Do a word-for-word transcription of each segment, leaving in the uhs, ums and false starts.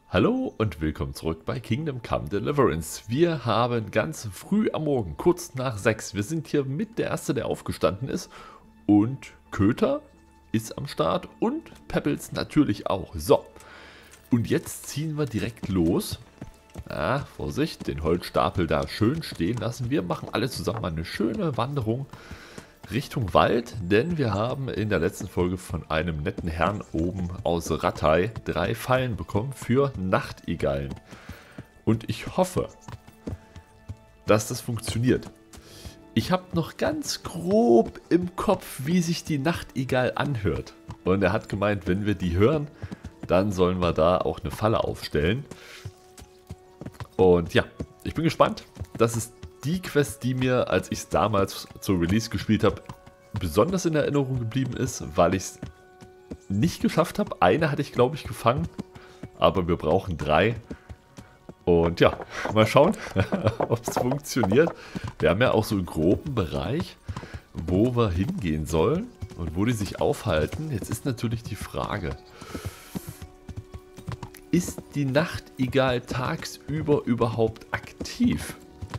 Hallo und willkommen zurück bei Kingdom Come Deliverance. Wir haben ganz früh am Morgen, kurz nach sechs, wir sind hier mit der Erste, der aufgestanden ist. Und Köter ist am Start und Pebbles natürlich auch. So, und jetzt ziehen wir direkt los. Ah, Vorsicht, den Holzstapel da schön stehen lassen. Wir machen alle zusammen eine schöne Wanderung Richtung Wald, denn wir haben in der letzten Folge von einem netten Herrn oben aus Rattay drei Fallen bekommen für Nachtigallen. Und ich hoffe, dass das funktioniert. Ich habe noch ganz grob im Kopf, wie sich die Nachtigall anhört. Und er hat gemeint, wenn wir die hören, dann sollen wir da auch eine Falle aufstellen. Und ja, ich bin gespannt. Das ist die Quest, die mir, als ich es damals zur Release gespielt habe, besonders in Erinnerung geblieben ist, weil ich es nicht geschafft habe. Eine hatte ich, glaube ich, gefangen, aber wir brauchen drei. Und ja, mal schauen, ob es funktioniert. Wir haben ja auch so einen groben Bereich, wo wir hingehen sollen und wo die sich aufhalten. Jetzt ist natürlich die Frage, ist die Nachtigall tagsüber überhaupt aktiv?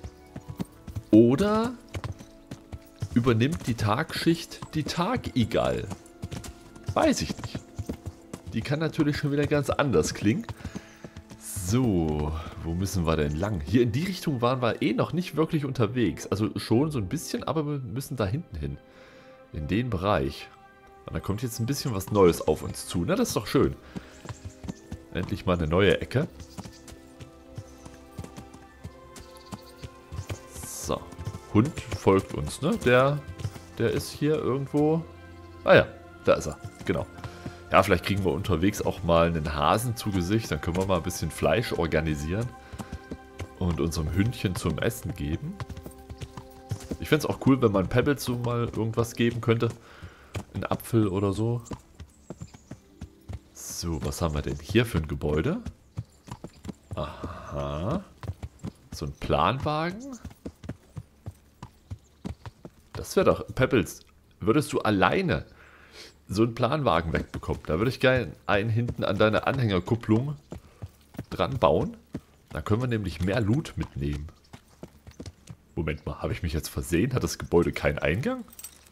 Oder übernimmt die Tagschicht die Tagigall? Weiß ich nicht. Die kann natürlich schon wieder ganz anders klingen. So, wo müssen wir denn lang? Hier in die Richtung waren wir eh noch nicht wirklich unterwegs. Also schon so ein bisschen, aber wir müssen da hinten hin. In den Bereich. Und da kommt jetzt ein bisschen was Neues auf uns zu. Na, das ist doch schön. Endlich mal eine neue Ecke. So. Hund folgt uns, ne? Der, der ist hier irgendwo. Ah ja, da ist er. Genau. Ja, vielleicht kriegen wir unterwegs auch mal einen Hasen zu Gesicht. Dann können wir mal ein bisschen Fleisch organisieren. Und unserem Hündchen zum Essen geben. Ich fände es auch cool, wenn man Pebbles so mal irgendwas geben könnte. Ein Apfel oder so. So, was haben wir denn hier für ein Gebäude? Aha. So ein Planwagen. Das wäre doch, Pebbles, würdest du alleine so einen Planwagen wegbekommen? Da würde ich gerne einen hinten an deine Anhängerkupplung dran bauen. Da können wir nämlich mehr Loot mitnehmen. Moment mal, habe ich mich jetzt versehen? Hat das Gebäude keinen Eingang?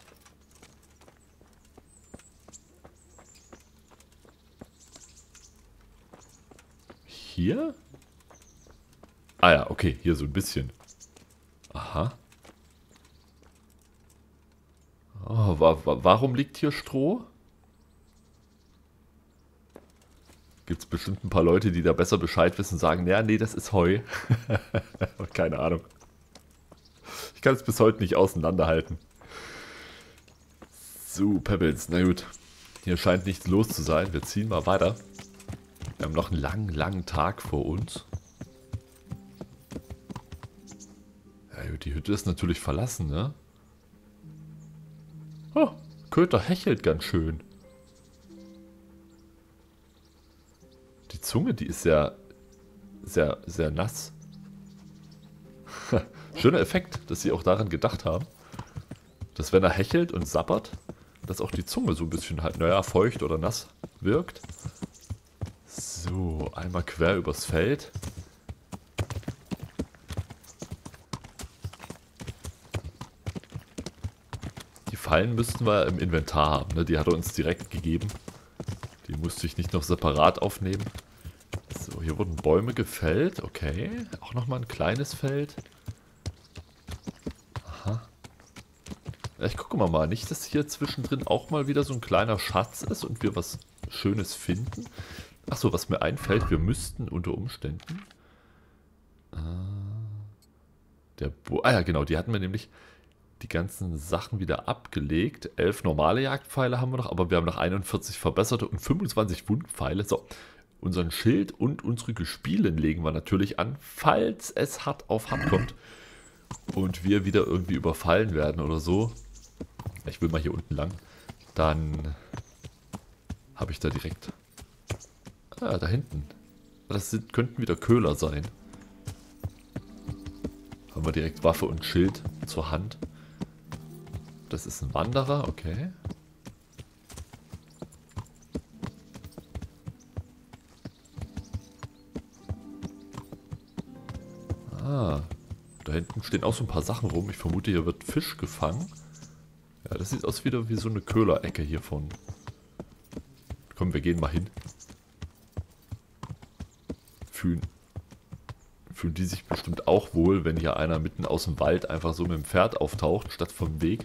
Hier? Ah ja, okay, hier so ein bisschen. Aha. Oh, wa wa warum liegt hier Stroh? Gibt es bestimmt ein paar Leute, die da besser Bescheid wissen und sagen, ja, nee, das ist Heu. Keine Ahnung. Ich kann es bis heute nicht auseinanderhalten. So, Pebbles, na gut. Hier scheint nichts los zu sein. Wir ziehen mal weiter. Wir haben noch einen langen, langen Tag vor uns. Ja, gut, die Hütte ist natürlich verlassen, ne? Oh, Köter hechelt ganz schön. Die Zunge, die ist sehr, sehr, sehr nass. Schöner Effekt, dass sie auch daran gedacht haben, dass wenn er hechelt und sabbert, dass auch die Zunge so ein bisschen halt, naja, feucht oder nass wirkt. So, einmal quer übers Feld. Die Fallen müssten wir im Inventar haben, ne? Die hat er uns direkt gegeben. Die musste ich nicht noch separat aufnehmen. So, hier wurden Bäume gefällt. Okay, auch nochmal ein kleines Feld. Aha. Ja, ich gucke mal mal. Nicht, dass hier zwischendrin auch mal wieder so ein kleiner Schatz ist und wir was Schönes finden. Achso, was mir einfällt, wir müssten unter Umständen... Äh, der Bo ah ja, genau, die hatten wir nämlich die ganzen Sachen wieder abgelegt. Elf normale Jagdpfeile haben wir noch, aber wir haben noch einundvierzig verbesserte und fünfundzwanzig Wundpfeile. So, unseren Schild und unsere Gespielen legen wir natürlich an, falls es hart auf hart kommt und wir wieder irgendwie überfallen werden oder so. Ich will mal hier unten lang. Dann habe ich da direkt... Ah, da hinten. Das sind, könnten wieder Köhler sein. Haben wir direkt Waffe und Schild zur Hand. Das ist ein Wanderer, okay. Ah, da hinten stehen auch so ein paar Sachen rum. Ich vermute, hier wird Fisch gefangen. Ja, das sieht aus wieder wie so eine Köhlerecke hier von. Komm, wir gehen mal hin. Fühlen, fühlen die sich bestimmt auch wohl, wenn hier einer mitten aus dem Wald einfach so mit dem Pferd auftaucht, statt vom Weg.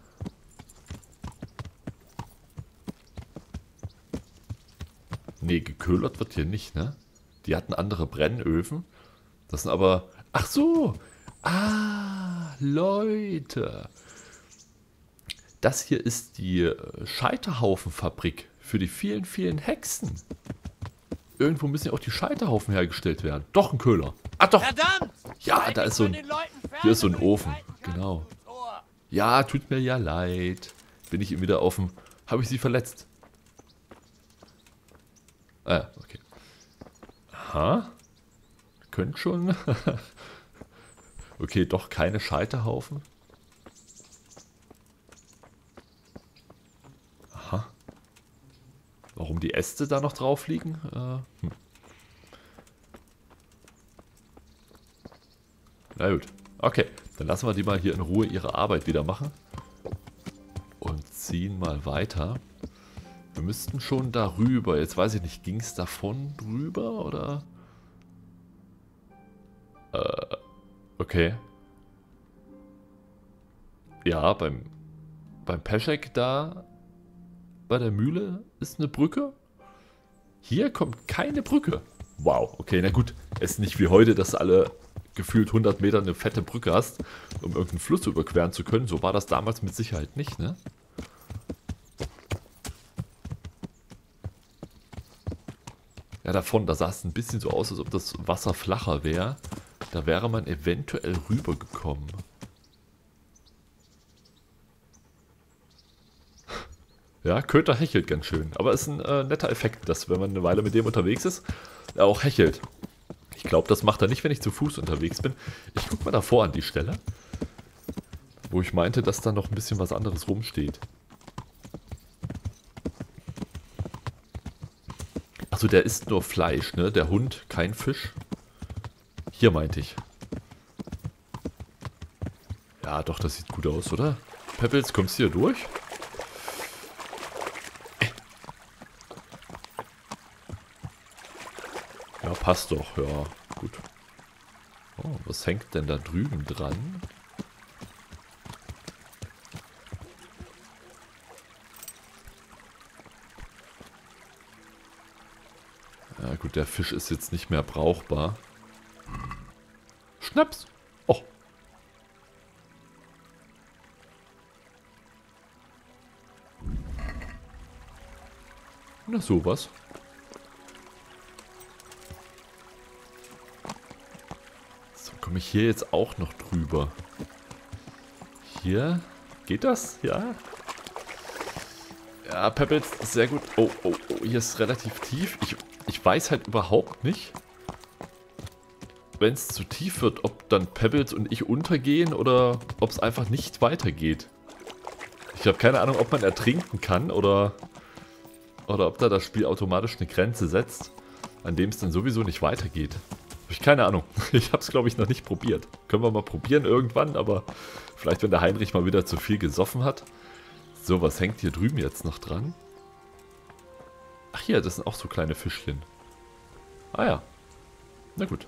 Nee, geköhlert wird hier nicht, ne? Die hatten andere Brennöfen. Das sind aber... Ach so! Ah, Leute! Das hier ist die Scheiterhaufenfabrik für die vielen, vielen Hexen. Irgendwo müssen ja auch die Scheiterhaufen hergestellt werden. Doch, ein Köhler. Ah, doch! Verdammt! Ja, da ist so ein... Hier ist so ein Ofen. Genau. Ja, tut mir ja leid. Bin ich ihm wieder auf dem... Habe ich sie verletzt? Ah, okay. Aha. Könnt schon. Okay, doch keine Scheiterhaufen. Aha. Warum die Äste da noch drauf liegen? Äh, hm. Na gut. Okay, dann lassen wir die mal hier in Ruhe ihre Arbeit wieder machen. Und ziehen mal weiter. Wir müssten schon darüber. Jetzt weiß ich nicht, ging es davon drüber oder? Äh, okay. Ja, beim, beim Peschek da bei der Mühle ist eine Brücke. Hier kommt keine Brücke. Wow, okay, na gut. Es ist nicht wie heute, dass du alle gefühlt hundert Meter eine fette Brücke hast, um irgendeinen Fluss überqueren zu können. So war das damals mit Sicherheit nicht, ne? Ja, davon, da sah es ein bisschen so aus, als ob das Wasser flacher wäre. Da wäre man eventuell rübergekommen. Ja, Köter hechelt ganz schön. Aber es ist ein äh, netter Effekt, dass wenn man eine Weile mit dem unterwegs ist, er auch hechelt. Ich glaube, das macht er nicht, wenn ich zu Fuß unterwegs bin. Ich gucke mal davor an die Stelle, wo ich meinte, dass da noch ein bisschen was anderes rumsteht. Achso, der isst nur Fleisch, ne? Der Hund, kein Fisch. Hier meinte ich. Ja, doch, das sieht gut aus, oder? Pebbles, kommst du hier durch? Ja, passt doch, ja, gut. Oh, was hängt denn da drüben dran? Ja gut, der Fisch ist jetzt nicht mehr brauchbar. Schnaps! Oh! Na sowas. So, komme ich hier jetzt auch noch drüber. Hier? Geht das? Ja? Ja, Pebbles, sehr gut. Oh, oh, oh, hier ist relativ tief. Ich, ich weiß halt überhaupt nicht, wenn es zu tief wird, ob dann Pebbles und ich untergehen oder ob es einfach nicht weitergeht. Ich habe keine Ahnung, ob man ertrinken kann oder, oder ob da das Spiel automatisch eine Grenze setzt, an dem es dann sowieso nicht weitergeht. Habe ich keine Ahnung. Ich habe es, glaube ich, noch nicht probiert. Können wir mal probieren irgendwann, aber vielleicht, wenn der Heinrich mal wieder zu viel gesoffen hat. So, was hängt hier drüben jetzt noch dran? Ach hier, das sind auch so kleine Fischchen. Ah ja. Na gut.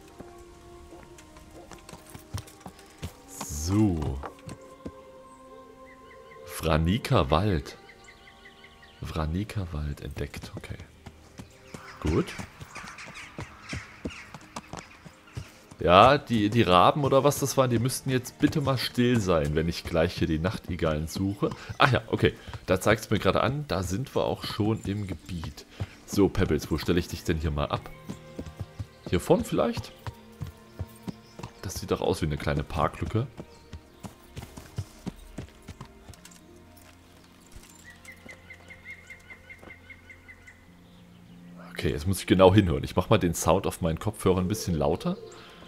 So. Vranika Wald. Vranika Wald entdeckt. Okay. Gut. Ja, die, die Raben oder was das waren, die müssten jetzt bitte mal still sein, wenn ich gleich hier die Nachtigallen suche. Ach ja, okay. Da zeigt es mir gerade an, da sind wir auch schon im Gebiet. So, Pebbles, wo stelle ich dich denn hier mal ab? Hier vorne vielleicht? Das sieht doch aus wie eine kleine Parklücke. Okay, jetzt muss ich genau hinhören. Ich mache mal den Sound auf meinen Kopfhörern ein bisschen lauter.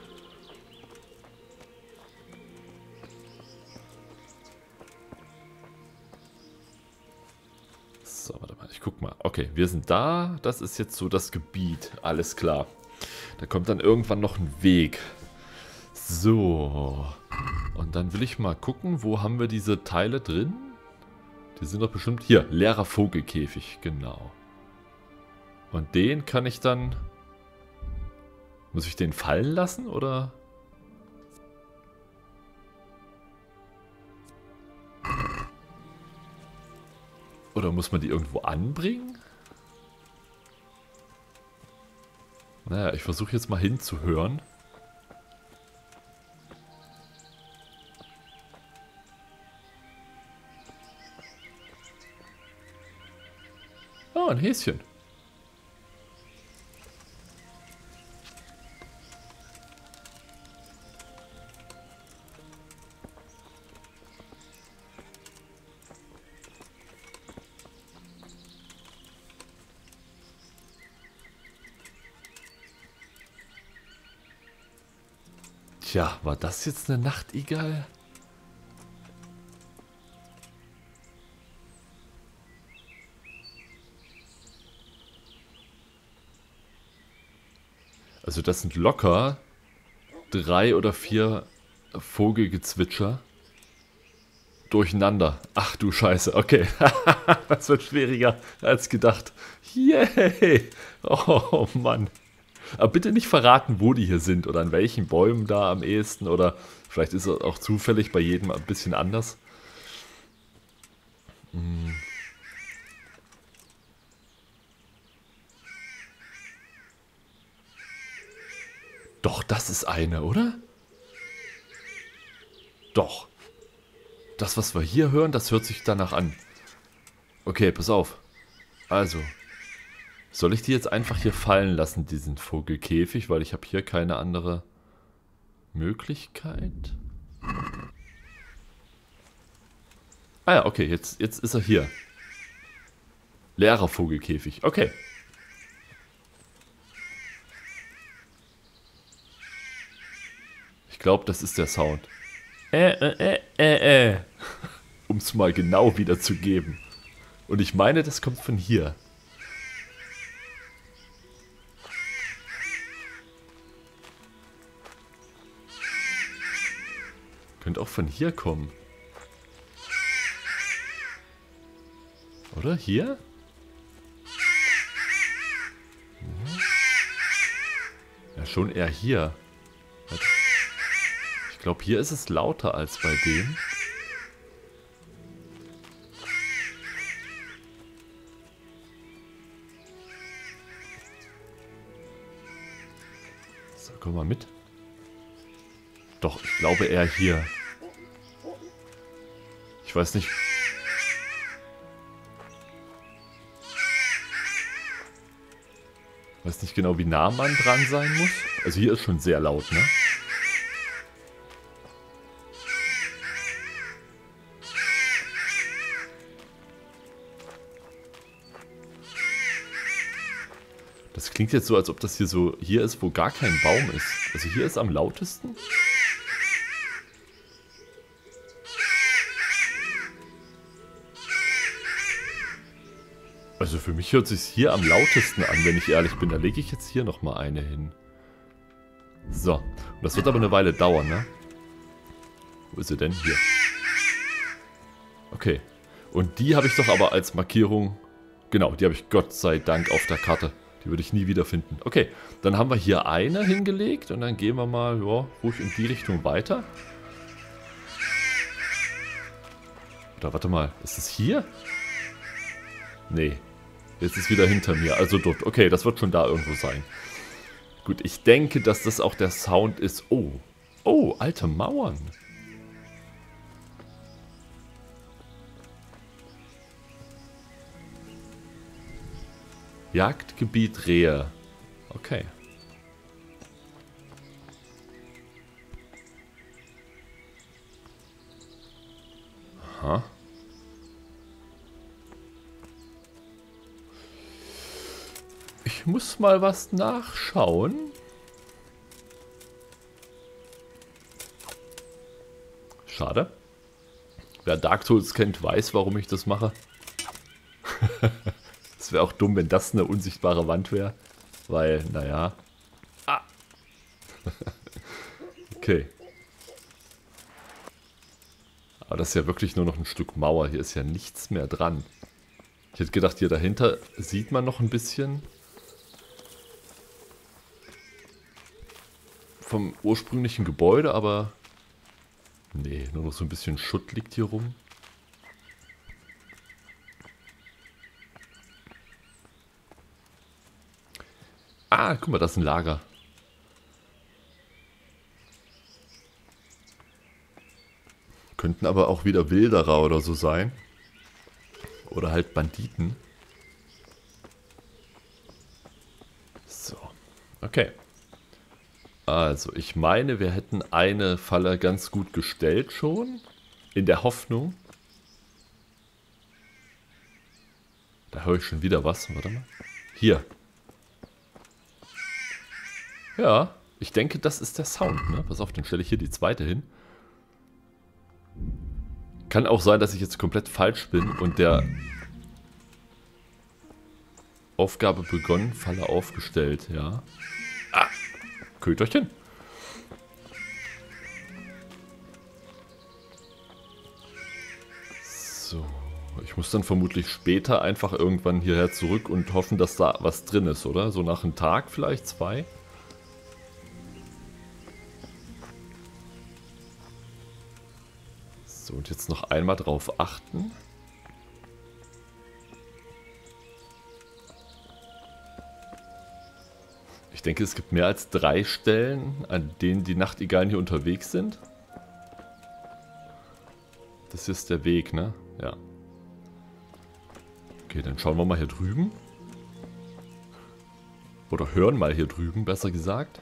So, warte mal, ich guck mal. Okay, wir sind da. Das ist jetzt so das Gebiet. Alles klar. Da kommt dann irgendwann noch ein Weg. So. Und dann will ich mal gucken, wo haben wir diese Teile drin? Die sind doch bestimmt... Hier, leerer Vogelkäfig, genau. Und den kann ich dann... Muss ich den fallen lassen, oder... Oder muss man die irgendwo anbringen? Naja, ich versuche jetzt mal hinzuhören. Oh, ein Häschen. Tja, war das jetzt eine Nachtigall? Also das sind locker drei oder vier Vogelgezwitscher durcheinander. Ach du Scheiße, okay. Das wird schwieriger als gedacht. Yay! Oh Mann. Aber bitte nicht verraten, wo die hier sind oder an welchen Bäumen da am ehesten. Oder vielleicht ist es auch zufällig bei jedem ein bisschen anders. Hm. Doch, das ist eine, oder? Doch. Das, was wir hier hören, das hört sich danach an. Okay, pass auf. Also, soll ich die jetzt einfach hier fallen lassen, diesen Vogelkäfig? Weil ich habe hier keine andere Möglichkeit. Ah ja, okay, jetzt, jetzt ist er hier. Leerer Vogelkäfig, okay. Ich glaube, das ist der Sound. Äh, äh, äh, äh, äh. Um es mal genau wiederzugeben. Und ich meine, das kommt von hier. Könnte auch von hier kommen. Oder? Hier? Ja, schon eher hier. Ich glaube, hier ist es lauter als bei dem. So, komm mal mit. Doch, ich glaube eher hier. Ich weiß nicht. Ich weiß nicht genau, wie nah man dran sein muss. Also hier ist schon sehr laut, ne? Das klingt jetzt so, als ob das hier so hier ist, wo gar kein Baum ist. Also hier ist am lautesten. Also für mich hört es sich hier am lautesten an, wenn ich ehrlich bin. Da lege ich jetzt hier nochmal eine hin. So. Und das wird aber eine Weile dauern, ne? Wo ist sie denn? Hier. Okay. Und die habe ich doch aber als Markierung... Genau, die habe ich Gott sei Dank auf der Karte. Die würde ich nie wiederfinden. Okay, dann haben wir hier eine hingelegt und dann gehen wir mal, ja, ruhig in die Richtung weiter. Oder warte mal, ist es hier? Nee, jetzt ist wieder hinter mir, also dort. Okay, das wird schon da irgendwo sein. Gut, ich denke, dass das auch der Sound ist. Oh, oh, alte Mauern. Jagdgebiet Rehe. Okay. Aha. Ich muss mal was nachschauen. Schade. Wer Dark Souls kennt, weiß, warum ich das mache. Es wäre auch dumm, wenn das eine unsichtbare Wand wäre. Weil, naja. Ah. Okay. Aber das ist ja wirklich nur noch ein Stück Mauer. Hier ist ja nichts mehr dran. Ich hätte gedacht, hier dahinter sieht man noch ein bisschen vom ursprünglichen Gebäude, aber nee, nur noch so ein bisschen Schutt liegt hier rum. Ah, guck mal, das ist ein Lager. Könnten aber auch wieder Wilderer oder so sein. Oder halt Banditen. So, okay. Also, ich meine, wir hätten eine Falle ganz gut gestellt schon. In der Hoffnung. Da höre ich schon wieder was. Warte mal. Hier. Ja, ich denke, das ist der Sound, ne? Pass auf, dann stelle ich hier die zweite hin. Kann auch sein, dass ich jetzt komplett falsch bin und der Aufgabe begonnen, Falle aufgestellt, ja. Ah, Köterchen. So, ich muss dann vermutlich später einfach irgendwann hierher zurück und hoffen, dass da was drin ist, oder? So nach einem Tag vielleicht, zwei. So, und jetzt noch einmal drauf achten. Ich denke, es gibt mehr als drei Stellen, an denen die Nachtigallen hier unterwegs sind. Das hier ist der Weg, ne? Ja. Okay, dann schauen wir mal hier drüben. Oder hören mal hier drüben, besser gesagt.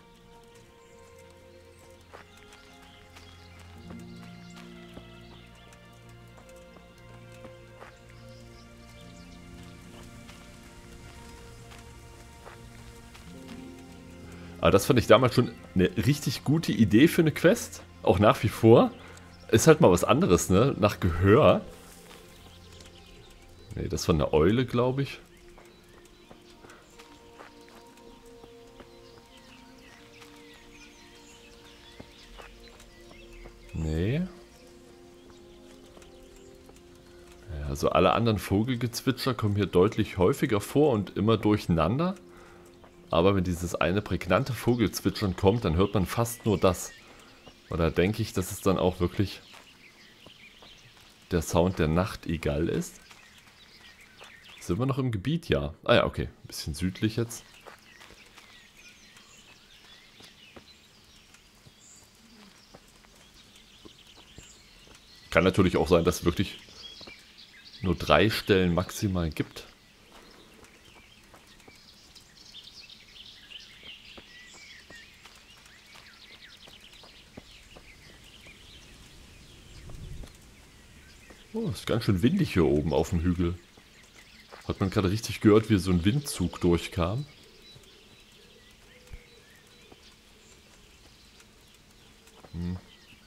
Aber das fand ich damals schon eine richtig gute Idee für eine Quest. Auch nach wie vor. Ist halt mal was anderes, ne? Nach Gehör. Ne, das war eine Eule, glaube ich. Nee. Ja, also alle anderen Vogelgezwitscher kommen hier deutlich häufiger vor und immer durcheinander. Aber wenn dieses eine prägnante Vogelzwitschern kommt, dann hört man fast nur das. Und da denke ich, dass es dann auch wirklich der Sound der Nachtigall ist. Sind wir noch im Gebiet? Ja. Ah ja, okay. Ein bisschen südlich jetzt. Kann natürlich auch sein, dass es wirklich nur drei Stellen maximal gibt. Oh, ist ganz schön windig hier oben auf dem Hügel. Hat man gerade richtig gehört, wie so ein Windzug durchkam. Hm.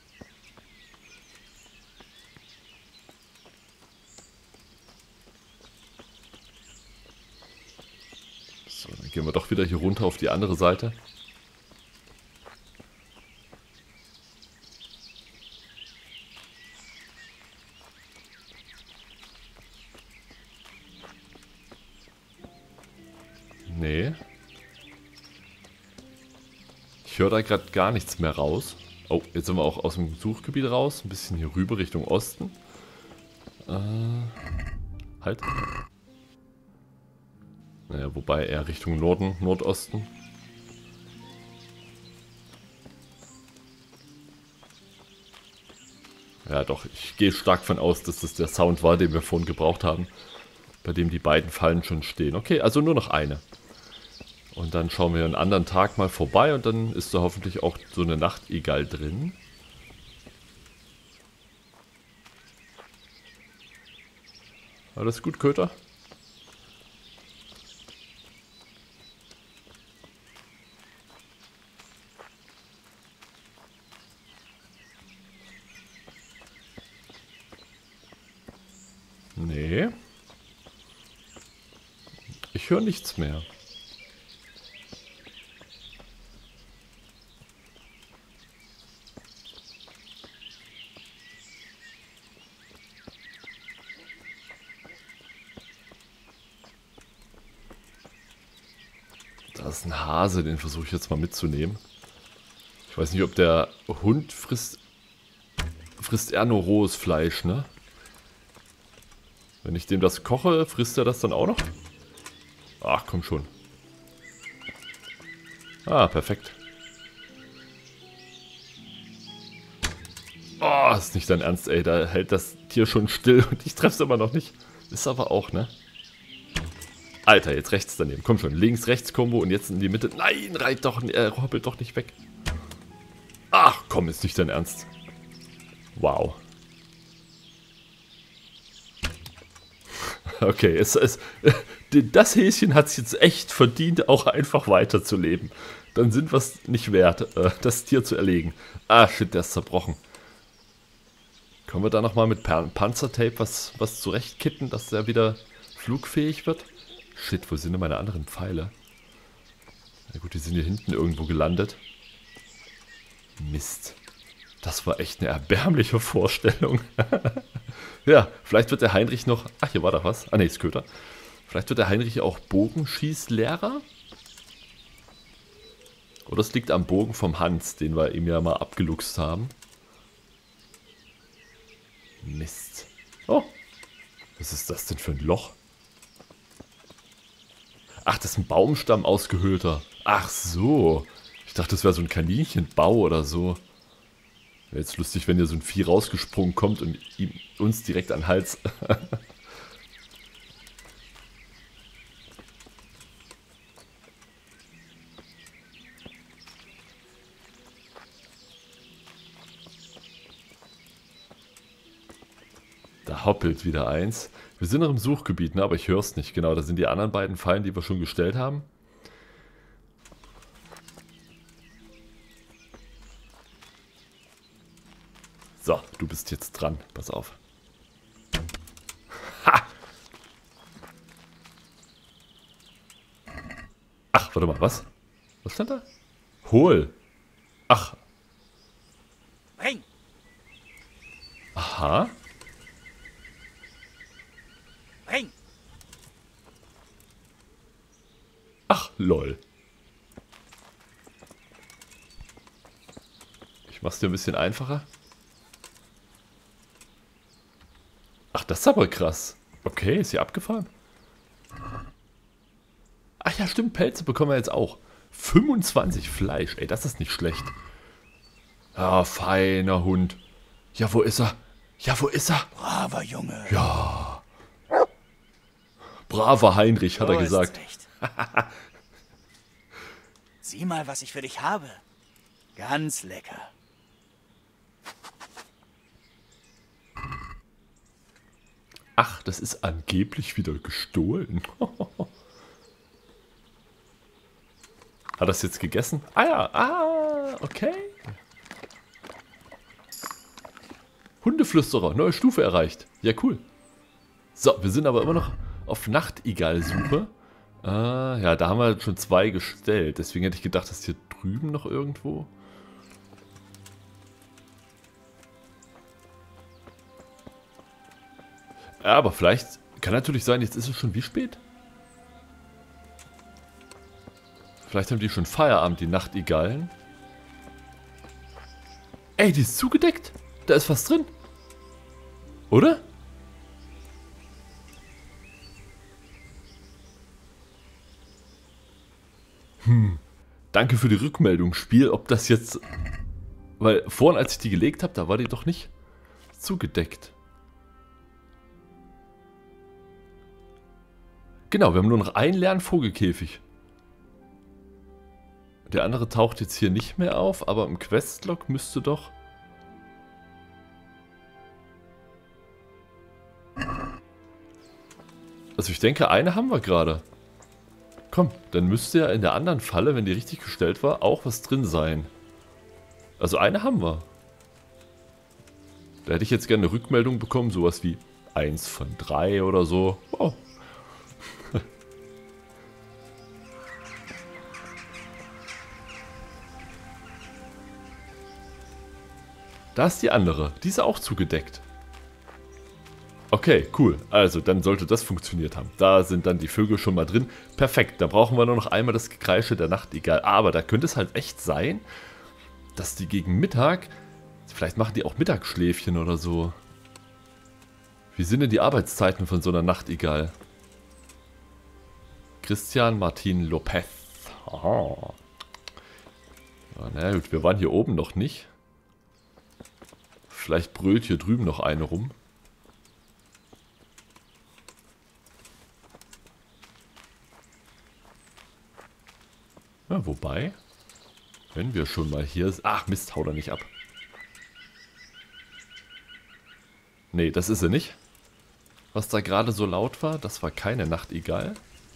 So, dann gehen wir doch wieder hier runter auf die andere Seite. Nee. Ich höre da gerade gar nichts mehr raus. Oh, jetzt sind wir auch aus dem Suchgebiet raus. Ein bisschen hier rüber Richtung Osten. Äh, halt. Naja, wobei eher Richtung Norden, Nordosten. Ja doch, ich gehe stark von aus, dass das der Sound war, den wir vorhin gebraucht haben. Bei dem die beiden Fallen schon stehen. Okay, also nur noch eine. Und dann schauen wir einen anderen Tag mal vorbei und dann ist da hoffentlich auch so eine Nachtigall drin. Alles gut, Köter? Nee. Ich höre nichts mehr. Da ist ein Hase, den versuche ich jetzt mal mitzunehmen. Ich weiß nicht, ob der Hund frisst... Frisst er nur rohes Fleisch, ne? Wenn ich dem das koche, frisst er das dann auch noch? Ach, komm schon. Ah, perfekt. Oh, ist nicht dein Ernst, ey. Da hält das Tier schon still und ich treffe es immer noch nicht. Ist aber auch, ne? Alter, jetzt rechts daneben. Komm schon. Links-Rechts-Kombo und jetzt in die Mitte. Nein, reit doch, er hoppelt doch nicht weg. Ach, komm, ist nicht dein Ernst. Wow. Okay, es, es, das Häschen hat es jetzt echt verdient, auch einfach weiterzuleben. Dann sind wir es nicht wert, das Tier zu erlegen. Ah, shit, der ist zerbrochen. Können wir da nochmal mit Panzertape was, was zurechtkitten, dass der wieder flugfähig wird? Shit, wo sind denn meine anderen Pfeile? Na gut, die sind hier hinten irgendwo gelandet. Mist. Das war echt eine erbärmliche Vorstellung. Ja, vielleicht wird der Heinrich noch... Ach, hier war doch was. Ah, ne, ist Köter. Vielleicht wird der Heinrich auch Bogenschießlehrer? Oder es liegt am Bogen vom Hans, den wir ihm ja mal abgeluchst haben. Mist. Oh, was ist das denn für ein Loch? Ach, das ist ein Baumstamm ausgehöhlter. Ach so. Ich dachte, das wäre so ein Kaninchenbau oder so. Wäre jetzt lustig, wenn hier so ein Vieh rausgesprungen kommt und ihm, uns direkt an den Hals. Da hoppelt wieder eins. Wir sind noch im Suchgebiet, ne? Aber ich höre es nicht. Genau, da sind die anderen beiden Fallen, die wir schon gestellt haben. So, du bist jetzt dran. Pass auf. Ha! Ach, warte mal, was? Was stand da? Hol. Ach. Bring. Aha. Bring. Ach, lol. Ich mach's dir ein bisschen einfacher. Ach, das ist aber krass. Okay, ist hier abgefahren? Ach ja, stimmt, Pelze bekommen wir jetzt auch. fünfundzwanzig Fleisch, ey, das ist nicht schlecht. Ah, feiner Hund. Ja, wo ist er? Ja, wo ist er? Braver Junge. Ja. Braver Heinrich, hat So er gesagt. ist's recht. Sieh mal, was ich für dich habe. Ganz lecker. Ach, das ist angeblich wieder gestohlen. Hat er es jetzt gegessen? Ah ja, ah, okay. Hundeflüsterer, neue Stufe erreicht. Ja, cool. So, wir sind aber immer noch auf Nachtigall-Suche. Ah, ja, da haben wir schon zwei gestellt. Deswegen hätte ich gedacht, dass hier drüben noch irgendwo... Ja, aber vielleicht kann natürlich sein, jetzt ist es schon wie spät? Vielleicht haben die schon Feierabend, die Nachtigallen. Ey, die ist zugedeckt. Da ist was drin. Oder? Hm. Danke für die Rückmeldung, Spiel, ob das jetzt... Weil vorhin, als ich die gelegt habe, da war die doch nicht zugedeckt. Genau, wir haben nur noch einen leeren Vogelkäfig. Der andere taucht jetzt hier nicht mehr auf, aber im Questlog müsste doch... Also ich denke, eine haben wir gerade. Komm, dann müsste ja in der anderen Falle, wenn die richtig gestellt war, auch was drin sein. Also eine haben wir. Da hätte ich jetzt gerne eine Rückmeldung bekommen, sowas wie eins von drei oder so. Wow. Da ist die andere. Die ist auch zugedeckt. Okay, cool. Also, dann sollte das funktioniert haben. Da sind dann die Vögel schon mal drin. Perfekt, da brauchen wir nur noch einmal das Gekreische der Nachtigall. Aber da könnte es halt echt sein, dass die gegen Mittag... Vielleicht machen die auch Mittagsschläfchen oder so. Wie sind denn die Arbeitszeiten von so einer Nachtigall? Christian Martin Lopez. Aha. Ja, na gut, wir waren hier oben noch nicht. Vielleicht brüllt hier drüben noch eine rum. Ja, wobei, wenn wir schon mal hier sind... Ach Mist, hau da nicht ab. Nee, das ist sie nicht. Was da gerade so laut war, das war keine Nachtigall.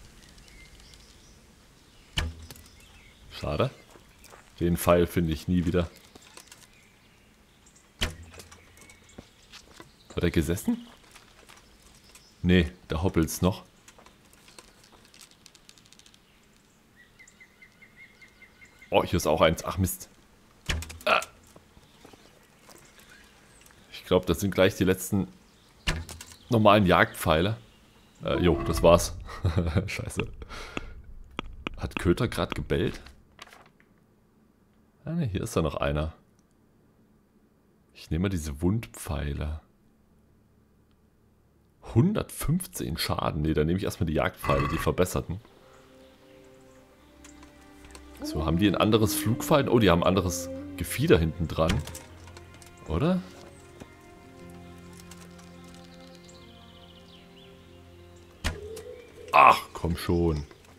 Schade. Den Pfeil finde ich nie wieder. Hat er gesessen? Nee, da hoppelt's noch. Oh, hier ist auch eins. Ach Mist. Ah. Ich glaube, das sind gleich die letzten normalen Jagdpfeile. Äh, jo, das war's. Scheiße. Hat Köter gerade gebellt? Ah ne, hier ist da noch einer. Ich nehme mal diese Wundpfeile. hundertfünfzehn Schaden. Ne, dann nehme ich erstmal die Jagdpfeile, die verbesserten. So, haben die ein anderes Flugpfeil? Oh, die haben ein anderes Gefieder hinten dran. Oder? Ach, komm schon.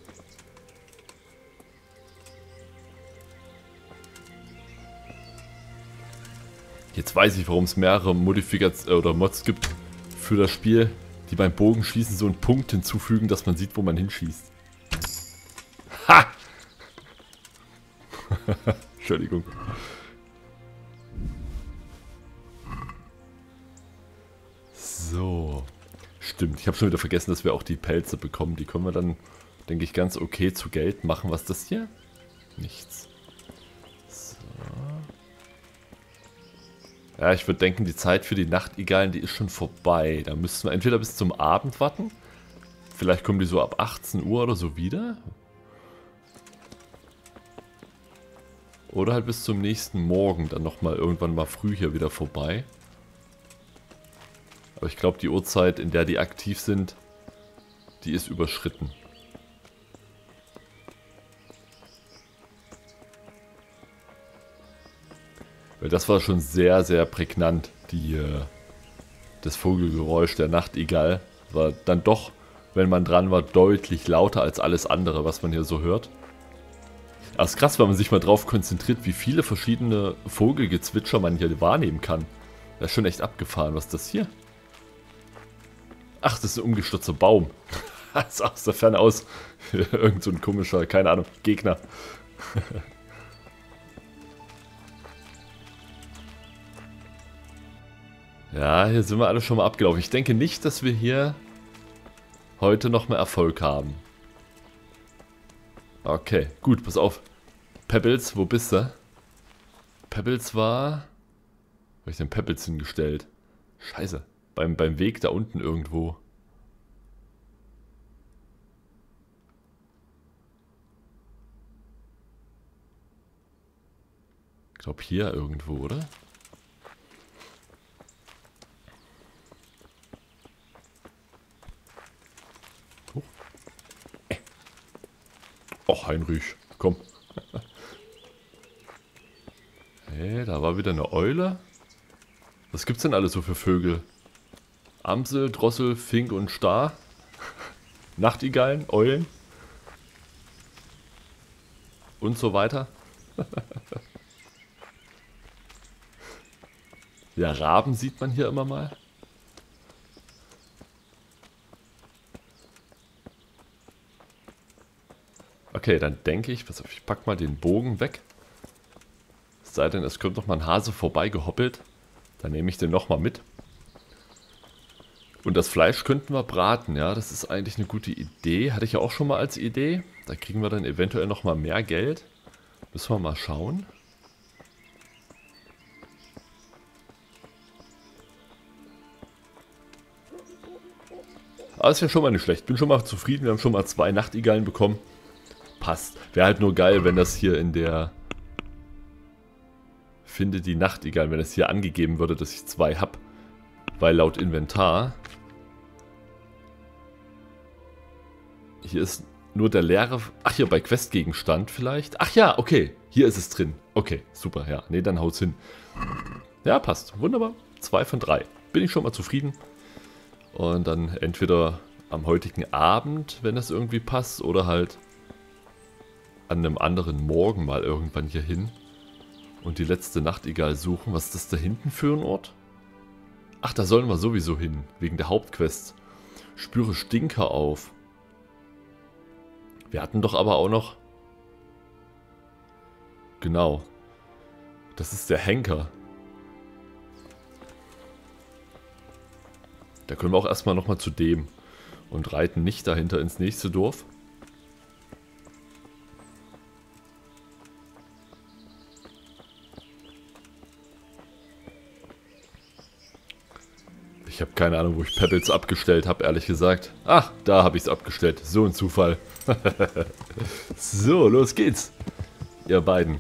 Jetzt weiß ich, warum es mehrere Modifikationen oder Mods gibt für das Spiel, die beim Bogenschießen so einen Punkt hinzufügen, dass man sieht, wo man hinschießt. Ha! Entschuldigung. So. Stimmt, ich habe schon wieder vergessen, dass wir auch die Pelze bekommen. Die können wir dann, denke ich, ganz okay zu Geld machen. Was ist das hier? Nichts. So. Ja, ich würde denken, die Zeit für die Nachtigallen, die ist schon vorbei. Da müssten wir entweder bis zum Abend warten. Vielleicht kommen die so ab achtzehn Uhr oder so wieder. Oder halt bis zum nächsten Morgen, dann nochmal irgendwann mal früh hier wieder vorbei. Aber ich glaube, die Uhrzeit, in der die aktiv sind, die ist überschritten. Weil das war schon sehr, sehr prägnant. Die, äh, das Vogelgeräusch der Nachtigall war dann doch, wenn man dran war, deutlich lauter als alles andere, was man hier so hört. Aber es ist krass, wenn man sich mal drauf konzentriert, wie viele verschiedene Vogelgezwitscher man hier wahrnehmen kann. Das ist schon echt abgefahren. Was ist das hier? Ach, das ist ein umgestürzter Baum. Das sah aus der Ferne aus. Irgend so ein komischer, keine Ahnung, Gegner. Ja, hier sind wir alle schon mal abgelaufen. Ich denke nicht, dass wir hier heute noch mehr Erfolg haben. Okay, gut, pass auf. Pebbles, wo bist du? Pebbles war... Wo habe ich denn Pebbles hingestellt? Scheiße. Beim, beim Weg da unten irgendwo. Ich glaube hier irgendwo, oder? Oh. Äh. Och, Heinrich, komm. Hey, da war wieder eine Eule. Was gibt's denn alles so für Vögel? Amsel, Drossel, Fink und Star. Nachtigallen, Eulen. Und so weiter. Ja, Raben sieht man hier immer mal. Okay, dann denke ich, pass auf, ich pack mal den Bogen weg. Es sei denn, es kommt noch mal ein Hase vorbei gehoppelt. Dann nehme ich den noch mal mit. Und das Fleisch könnten wir braten, ja, das ist eigentlich eine gute Idee. Hatte ich ja auch schon mal als Idee. Da kriegen wir dann eventuell noch mal mehr Geld. Müssen wir mal schauen. Aber ist ja schon mal nicht schlecht. Bin schon mal zufrieden. Wir haben schon mal zwei Nachtigallen bekommen. Passt. Wäre halt nur geil, wenn das hier in der... Finde die Nachtigallen, wenn es hier angegeben würde, dass ich zwei habe. Weil laut Inventar... Hier ist nur der leere... Ach, hier bei Questgegenstand vielleicht. Ach ja, okay. Hier ist es drin. Okay, super, ja. Ne, dann haut's hin. Ja, passt. Wunderbar. Zwei von drei. Bin ich schon mal zufrieden. Und dann entweder am heutigen Abend, wenn das irgendwie passt, oder halt an einem anderen Morgen mal irgendwann hier hin. Und die letzte Nachtigall suchen. Was ist das da hinten für ein Ort? Ach, da sollen wir sowieso hin. Wegen der Hauptquest. Spüre Stinker auf. Wir hatten doch aber auch noch... Genau. Das ist der Henker. Da können wir auch erstmal nochmal zu dem. Und reiten nicht dahinter ins nächste Dorf. Ich habe keine Ahnung, wo ich Pebbles abgestellt habe, ehrlich gesagt. Ach, da habe ich es abgestellt. So ein Zufall. So, los geht's. Ihr beiden.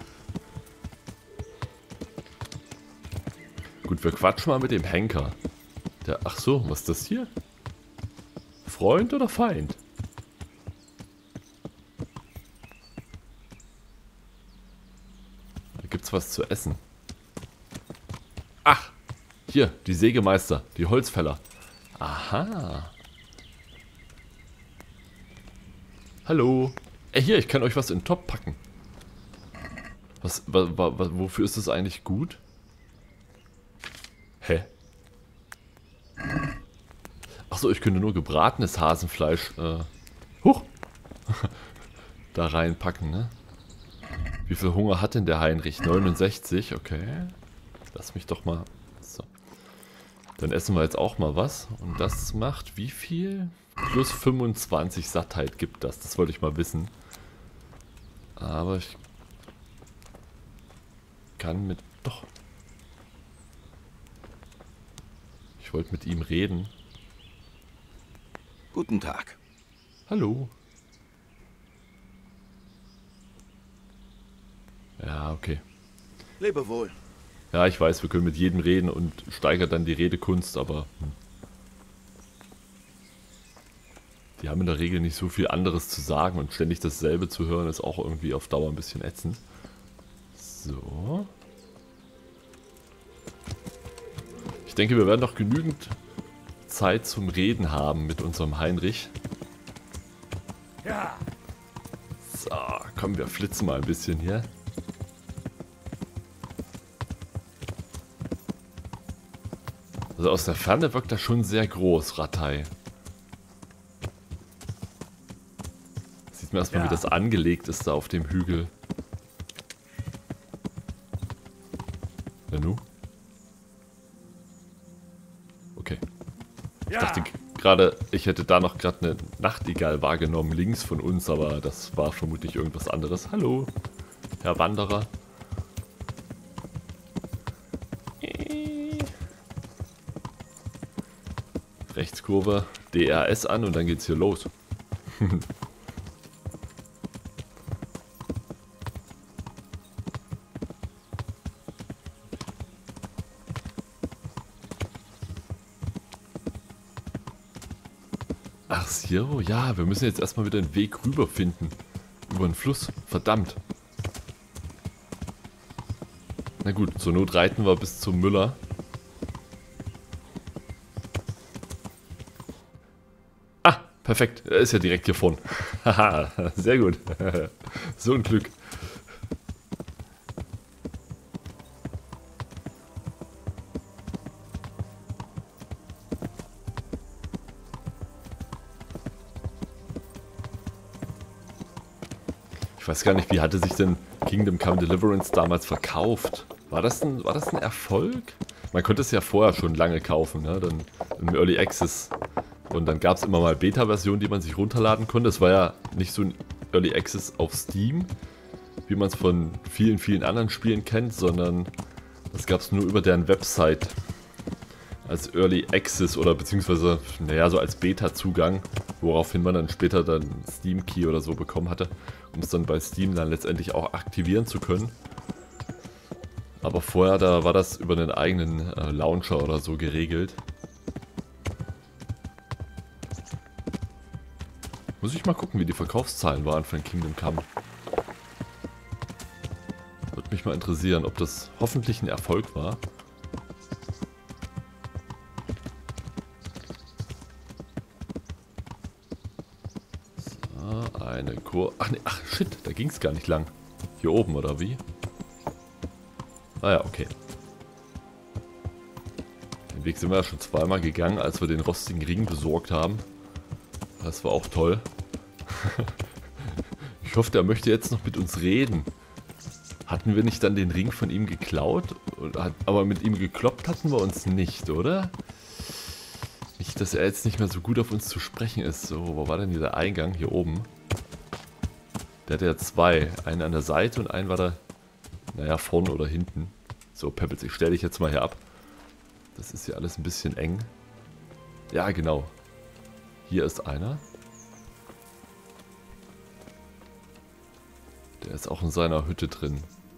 Gut, wir quatschen mal mit dem Henker. Der, ach so, was ist das hier? Freund oder Feind? Da gibt's was zu essen. Ach, hier, die Sägemeister, die Holzfäller. Aha. Hallo. Ey, hier, ich kann euch was in den Topf packen. Was, wa, wa, wa, wofür ist das eigentlich gut? Hä? Achso, ich könnte nur gebratenes Hasenfleisch äh, huch, da reinpacken, ne? Wie viel Hunger hat denn der Heinrich? neunundsechzig, okay. Lass mich doch mal... So. Dann essen wir jetzt auch mal was. Und das macht wie viel? Plus fünfundzwanzig Sattheit gibt das. Das wollte ich mal wissen. Aber ich kann mit... Doch. Ich wollte mit ihm reden. Guten Tag. Hallo. Ja, okay. Lebe wohl. Ja, ich weiß, wir können mit jedem reden und steigert dann die Redekunst, aber... Hm. Die haben in der Regel nicht so viel anderes zu sagen und ständig dasselbe zu hören ist auch irgendwie auf Dauer ein bisschen ätzend. So. Ich denke, wir werden noch genügend Zeit zum Reden haben mit unserem Heinrich. Ja. So, komm, wir flitzen mal ein bisschen hier. Also aus der Ferne wirkt das schon sehr groß, Ratei. Sieht man erstmal, Ja. wie das angelegt ist da auf dem Hügel. Ja, nu? Okay. Ich Ja. dachte gerade, ich hätte da noch gerade eine Nachtigall wahrgenommen, links von uns, aber das war vermutlich irgendwas anderes. Hallo, Herr Wanderer. Rechtskurve, D R S an und dann geht's hier los. Ach so, ja, wir müssen jetzt erstmal wieder einen Weg rüber finden. Über den Fluss, verdammt. Na gut, zur Not reiten wir bis zum Müller. Ah, perfekt, er ist ja direkt hier vorne. Haha, sehr gut. So ein Glück. Ich weiß gar nicht, wie hatte sich denn Kingdom Come Deliverance damals verkauft? War das ein, war das ein Erfolg? Man konnte es ja vorher schon lange kaufen, ne? Dann im Early Access. Und dann gab es immer mal Beta-Versionen, die man sich runterladen konnte. Es war ja nicht so ein Early Access auf Steam, wie man es von vielen, vielen anderen Spielen kennt, sondern das gab es nur über deren Website. als Early Access oder beziehungsweise, naja, so als Beta-Zugang, woraufhin man dann später dann Steam Key oder so bekommen hatte, um es dann bei Steam dann letztendlich auch aktivieren zu können. Aber vorher, da war das über den eigenen äh, Launcher oder so geregelt. Muss ich mal gucken, wie die Verkaufszahlen waren von Kingdom Come. Würde mich mal interessieren, ob das hoffentlich ein Erfolg war. So, eine Kur... Ach, nee, ach shit, da ging es gar nicht lang. Hier oben, oder wie? Ah ja, okay. Den Weg sind wir ja schon zweimal gegangen, als wir den rostigen Ring besorgt haben. Das war auch toll. Ich hoffe, der möchte jetzt noch mit uns reden. Hatten wir nicht dann den Ring von ihm geklaut? Aber mit ihm gekloppt hatten wir uns nicht, oder? Nicht, dass er jetzt nicht mehr so gut auf uns zu sprechen ist. So, wo war denn dieser Eingang? Hier oben. Der hatte ja zwei. Einen an der Seite und einen war da, naja, vorne oder hinten. So, Pebbles, ich stelle dich jetzt mal hier ab. Das ist hier alles ein bisschen eng. Ja, genau. Hier ist einer. Der ist auch in seiner Hütte drin.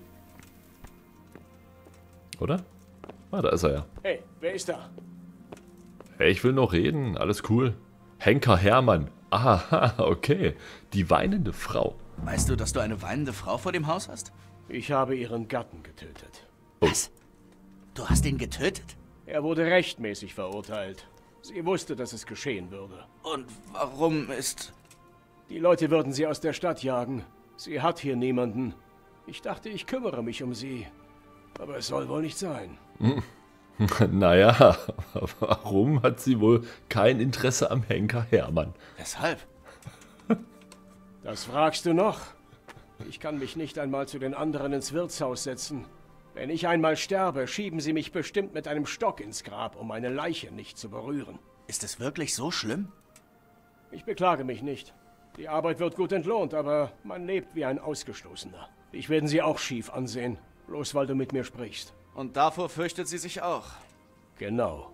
Oder? Ah, da ist er ja. Hey, wer ist da? Hey, ich will noch reden. Alles cool. Henker Hermann. Aha, okay. Die weinende Frau. Weißt du, dass du eine weinende Frau vor dem Haus hast? Ich habe ihren Gatten getötet. Was? Du hast ihn getötet? Er wurde rechtmäßig verurteilt. Sie wusste, dass es geschehen würde. Und warum ist... Die Leute würden sie aus der Stadt jagen. Sie hat hier niemanden. Ich dachte, ich kümmere mich um sie. Aber es soll wohl nicht sein. Naja, warum hat sie wohl kein Interesse am Henker Hermann? Weshalb? Das fragst du noch? Ich kann mich nicht einmal zu den anderen ins Wirtshaus setzen. Wenn ich einmal sterbe, schieben sie mich bestimmt mit einem Stock ins Grab, um meine Leiche nicht zu berühren. Ist es wirklich so schlimm? Ich beklage mich nicht. Die Arbeit wird gut entlohnt, aber man lebt wie ein Ausgestoßener. Ich werde sie auch schief ansehen, bloß weil du mit mir sprichst. Und davor fürchtet sie sich auch. Genau.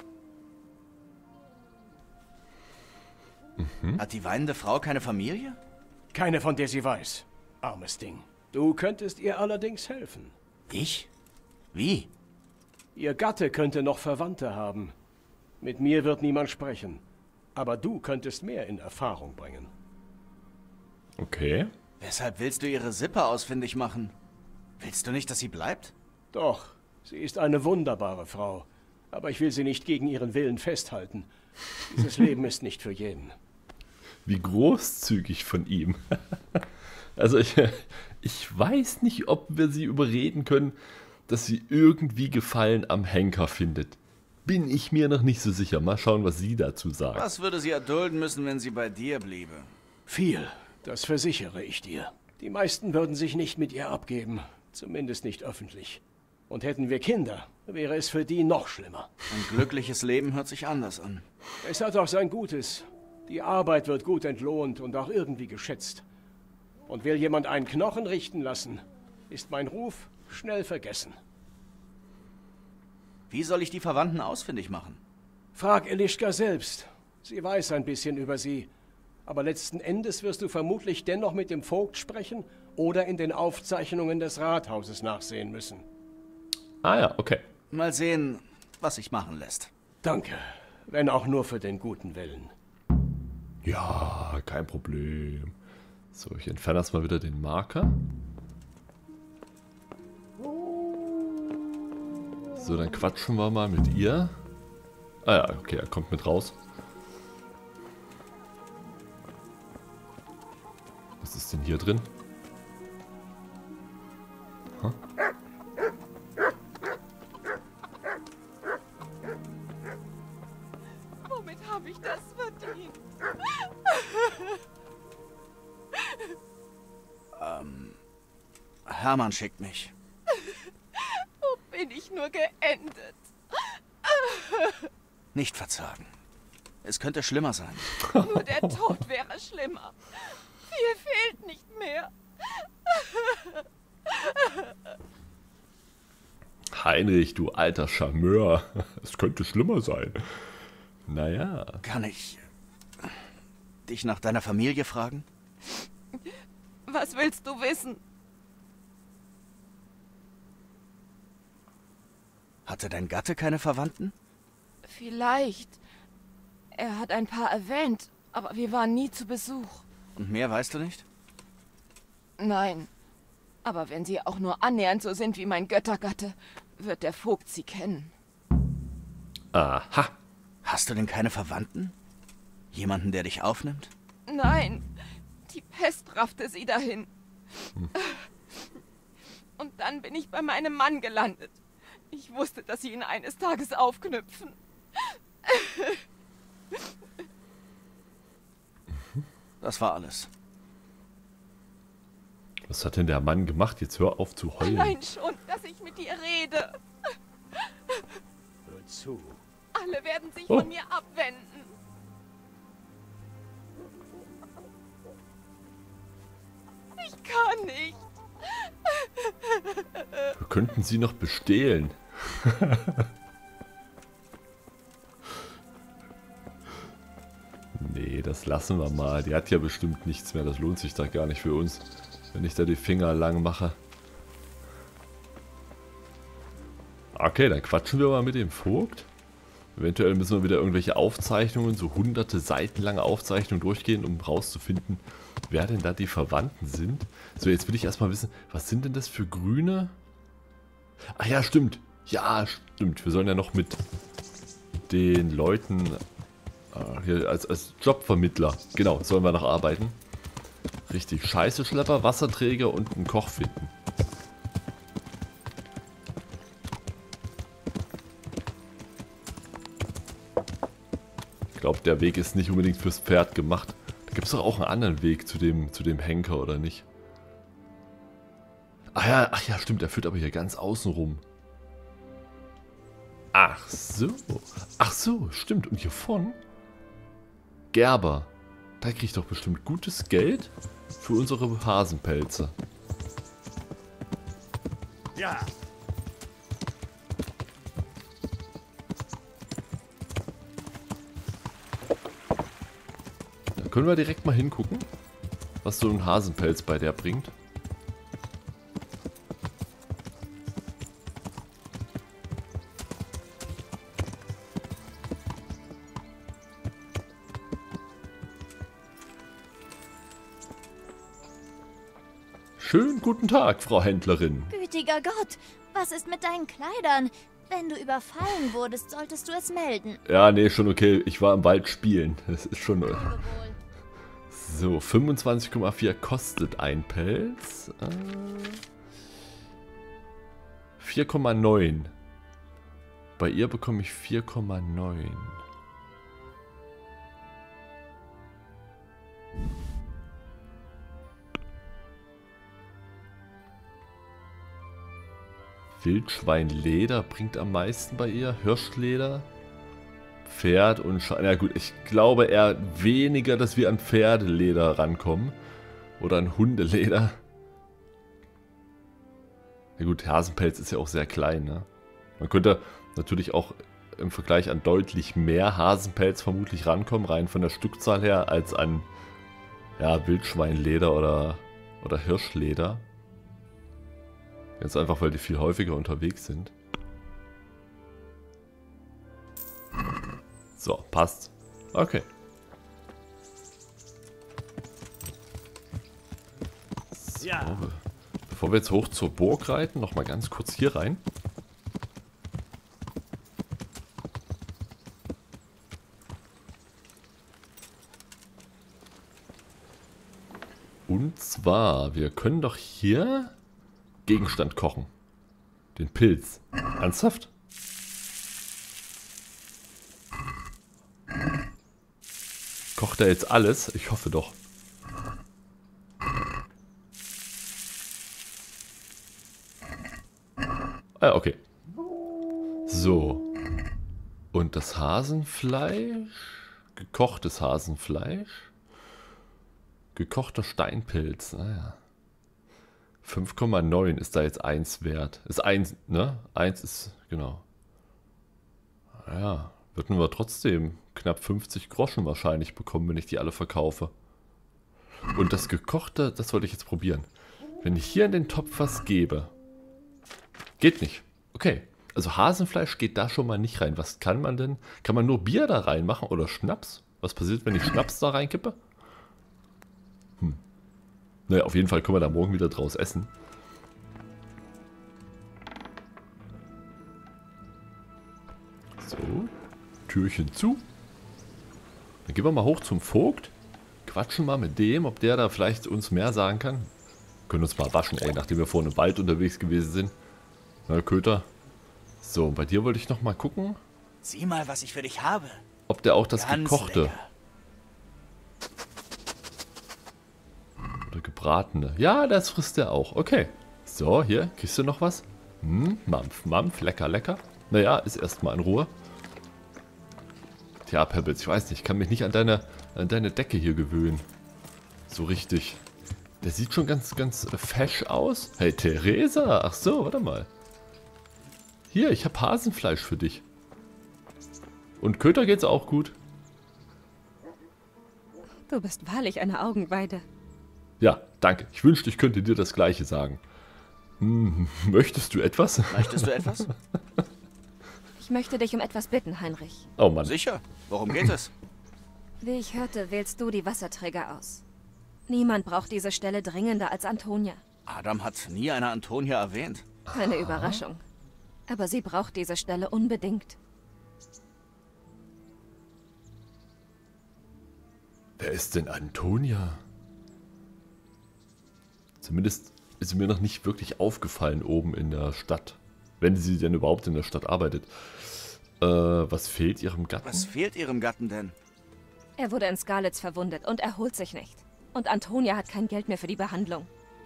Mhm. Hat die weinende Frau keine Familie? Keine, von der sie weiß. Armes Ding. Du könntest ihr allerdings helfen. Ich? Wie? Ihr Gatte könnte noch Verwandte haben. Mit mir wird niemand sprechen. Aber du könntest mehr in Erfahrung bringen. Okay. Weshalb willst du ihre Sippe ausfindig machen? Willst du nicht, dass sie bleibt? Doch, sie ist eine wunderbare Frau. Aber ich will sie nicht gegen ihren Willen festhalten. Dieses Leben ist nicht für jeden. Wie großzügig von ihm. Also ich, ich weiß nicht, ob wir sie überreden können, dass sie irgendwie Gefallen am Henker findet. Bin ich mir noch nicht so sicher. Mal schauen, was sie dazu sagt. Was würde sie erdulden müssen, wenn sie bei dir bliebe? Viel, das versichere ich dir. Die meisten würden sich nicht mit ihr abgeben. Zumindest nicht öffentlich. Und hätten wir Kinder, wäre es für die noch schlimmer. Ein glückliches Leben hört sich anders an. Es hat auch sein Gutes. Die Arbeit wird gut entlohnt und auch irgendwie geschätzt. Und will jemand einen Knochen richten lassen, ist mein Ruf schnell vergessen. Wie soll ich die Verwandten ausfindig machen? Frag Elischka selbst. Sie weiß ein bisschen über sie. Aber letzten Endes wirst du vermutlich dennoch mit dem Vogt sprechen oder in den Aufzeichnungen des Rathauses nachsehen müssen. Ah ja, okay. Mal sehen, was sich machen lässt. Danke, wenn auch nur für den guten Willen. Ja, kein Problem. So, ich entferne erstmal wieder den Marker. So, dann quatschen wir mal mit ihr. Ah ja, okay, er kommt mit raus. Was ist denn hier drin? Huh? Womit habe ich das verdient? ähm, Hermann schickt mich. Wo bin ich nur geendet? Nicht verzagen. Es könnte schlimmer sein. Nur der Tod wäre schlimmer. Viel fehlt nicht mehr. Heinrich, du alter Charmeur. Es könnte schlimmer sein. Naja. Kann ich dich nach deiner Familie fragen? Was willst du wissen? Hatte dein Gatte keine Verwandten? Vielleicht. Er hat ein paar erwähnt, aber wir waren nie zu Besuch. Und mehr weißt du nicht? Nein. Aber wenn sie auch nur annähernd so sind wie mein Göttergatte, wird der Vogt sie kennen. Aha. Hast du denn keine Verwandten? Jemanden, der dich aufnimmt? Nein, die Pest raffte sie dahin. Hm. Und dann bin ich bei meinem Mann gelandet. Ich wusste, dass sie ihn eines Tages aufknüpfen. Das war alles. Was hat denn der Mann gemacht? Jetzt hör auf zu heulen. Allein schon, dass ich mit dir rede. Hör zu. Alle werden sich Oh. von mir abwenden. Ich kann nicht. Wir könnten sie noch bestehlen. Nee, das lassen wir mal. Die hat ja bestimmt nichts mehr. Das lohnt sich da gar nicht für uns, wenn ich da die Finger lang mache. Okay, dann quatschen wir mal mit dem Vogt. Eventuell müssen wir wieder irgendwelche Aufzeichnungen, so hunderte Seiten lange Aufzeichnungen durchgehen, um rauszufinden, wer denn da die Verwandten sind. So, jetzt will ich erstmal wissen, was sind denn das für Grüne? Ach ja, stimmt. Ja, stimmt. Wir sollen ja noch mit den Leuten äh, hier als, als Jobvermittler, genau, sollen wir noch arbeiten. Richtig, Scheiße-Schlepper, Wasserträger und einen Koch finden. Ich glaube, der Weg ist nicht unbedingt fürs Pferd gemacht. Da gibt es doch auch einen anderen Weg zu dem, zu dem Henker, oder nicht? Ach ja, ach ja, stimmt, der führt aber hier ganz außen rum. Ach so. Ach so, stimmt. Und hier vorne? Gerber. Da kriege ich doch bestimmt gutes Geld für unsere Hasenpelze. Ja. Da können wir direkt mal hingucken, was so ein Hasenpelz bei der bringt. Schönen guten Tag, Frau Händlerin. Gütiger Gott, was ist mit deinen Kleidern? Wenn du überfallen wurdest, solltest du es melden. Ja, nee, schon okay. Ich war im Wald spielen. Das ist schon... Lebe wohl. So, fünfundzwanzig Komma vier kostet ein Pelz. Äh, vier Komma neun. Bei ihr bekomme ich vier Komma neun. Wildschweinleder bringt am meisten bei ihr. Hirschleder. Pferd und Schwein. Ja gut, ich glaube eher weniger, dass wir an Pferdeleder rankommen. Oder an Hundeleder. Ja gut, Hasenpelz ist ja auch sehr klein, ne? Man könnte natürlich auch im Vergleich an deutlich mehr Hasenpelz vermutlich rankommen, rein von der Stückzahl her, als an ja, Wildschweinleder oder, oder Hirschleder. Ganz einfach, weil die viel häufiger unterwegs sind. So, passt. Okay. So, Ja. bevor wir jetzt hoch zur Burg reiten, nochmal ganz kurz hier rein. Und zwar, wir können doch hier Gegenstand kochen. Den Pilz. Ernsthaft? Kocht er jetzt alles? Ich hoffe doch. Ah, okay. So. Und das Hasenfleisch? Gekochtes Hasenfleisch? Gekochter Steinpilz. Naja. fünf Komma neun ist da jetzt eins wert. Ist eins, ne? eins ist, genau. Ja, würden wir trotzdem knapp fünfzig Groschen wahrscheinlich bekommen, wenn ich die alle verkaufe. Und das gekochte, das wollte ich jetzt probieren. Wenn ich hier in den Topf was gebe. Geht nicht. Okay. Also Hasenfleisch geht da schon mal nicht rein. Was kann man denn? Kann man nur Bier da reinmachen oder Schnaps? Was passiert, wenn ich Schnaps da reinkippe? Hm. Naja, auf jeden Fall können wir da morgen wieder draus essen. So. Türchen zu. Dann gehen wir mal hoch zum Vogt. Quatschen mal mit dem, ob der da vielleicht uns mehr sagen kann. Können uns mal waschen, ey, nachdem wir vorhin im Wald unterwegs gewesen sind. Na, Köter. So, bei dir wollte ich noch mal gucken. Sieh mal, was ich für dich habe. Ob der auch das Ganz gekochte lecker. oder gebratene. Ja, das frisst er auch. Okay. So, hier, kriegst du noch was? Hm, Mampf, Mampf, lecker, lecker. Naja, ist erstmal in Ruhe. Tja, Pebbles, ich weiß nicht, ich kann mich nicht an deine, an deine Decke hier gewöhnen. So richtig. Der sieht schon ganz, ganz fesch aus. Hey, Theresa. Ach so, warte mal. Hier, ich habe Hasenfleisch für dich. Und Köter geht's auch gut. Du bist wahrlich eine Augenweide. Ja, danke. Ich wünschte, ich könnte dir das Gleiche sagen. Hm, möchtest du etwas? Möchtest du etwas? Ich möchte dich um etwas bitten, Heinrich. Oh Mann. Sicher. Worum geht es? Wie ich hörte, wählst du die Wasserträger aus. Niemand braucht diese Stelle dringender als Antonia. Adam hat nie eine Antonia erwähnt. Eine Überraschung. Aber sie braucht diese Stelle unbedingt. Wer ist denn Antonia? Zumindest ist sie mir noch nicht wirklich aufgefallen oben in der Stadt. Wenn sie denn überhaupt in der Stadt arbeitet. Äh, was fehlt ihrem Gatten? Was fehlt ihrem Gatten denn? Er wurde in Scarlets verwundet und erholt sich nicht. Und Antonia hat kein Geld mehr für die Behandlung.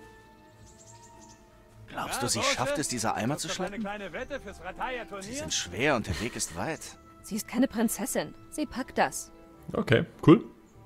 Glaubst du, sie schafft es, diese Eimer zu schleppen? Sie sind schwer und der Weg ist weit. Sie ist keine Prinzessin. Sie packt das. Okay, cool.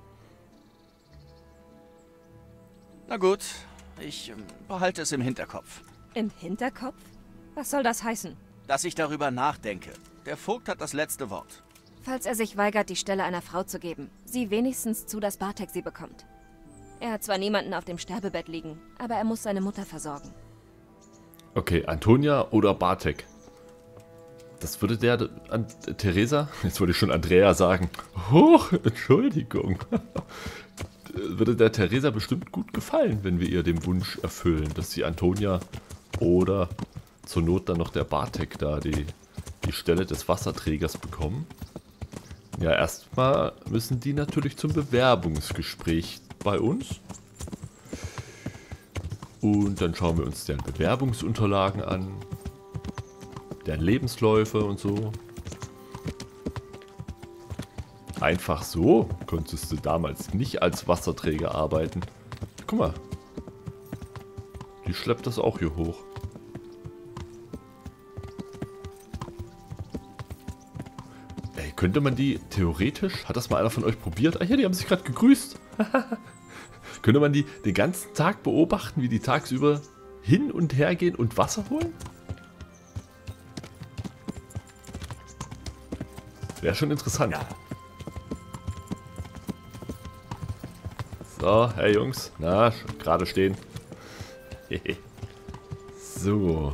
Na gut, ich ähm, behalte es im Hinterkopf. Im Hinterkopf? Was soll das heißen? Dass ich darüber nachdenke. Der Vogt hat das letzte Wort. Falls er sich weigert, die Stelle einer Frau zu geben, sieh wenigstens zu, dass Bartek sie bekommt. Er hat zwar niemanden auf dem Sterbebett liegen, aber er muss seine Mutter versorgen. Okay, Antonia oder Bartek? Das würde der an Theresa, jetzt wollte ich schon Andrea sagen. Huch, Entschuldigung. Würde der Theresa bestimmt gut gefallen, wenn wir ihr den Wunsch erfüllen, dass sie Antonia oder zur Not dann noch der Bartek da die, die Stelle des Wasserträgers bekommen. Ja, erstmal müssen die natürlich zum Bewerbungsgespräch bei uns. Und dann schauen wir uns deren Bewerbungsunterlagen an, deren Lebensläufe und so. Einfach so konntest du damals nicht als Wasserträger arbeiten. Guck mal. Die schleppt das auch hier hoch. Ey, könnte man die theoretisch, hat das mal einer von euch probiert? Ah ja, die haben sich gerade gegrüßt. Könnte man die den ganzen Tag beobachten, wie die tagsüber hin und her gehen und Wasser holen? Wäre schon interessant. Ja. So, hey Jungs. Na, gerade stehen. So.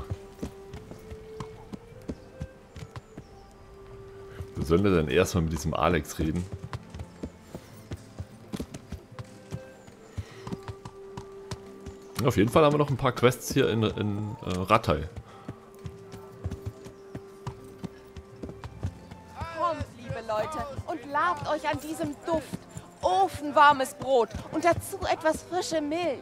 Wir sollen wir dann erstmal mit diesem Alex reden. Auf jeden Fall haben wir noch ein paar Quests hier in, in äh, Rattay. Kommt, liebe Leute, und labt euch an diesem Duft. Ofenwarmes Brot und dazu etwas frische Milch.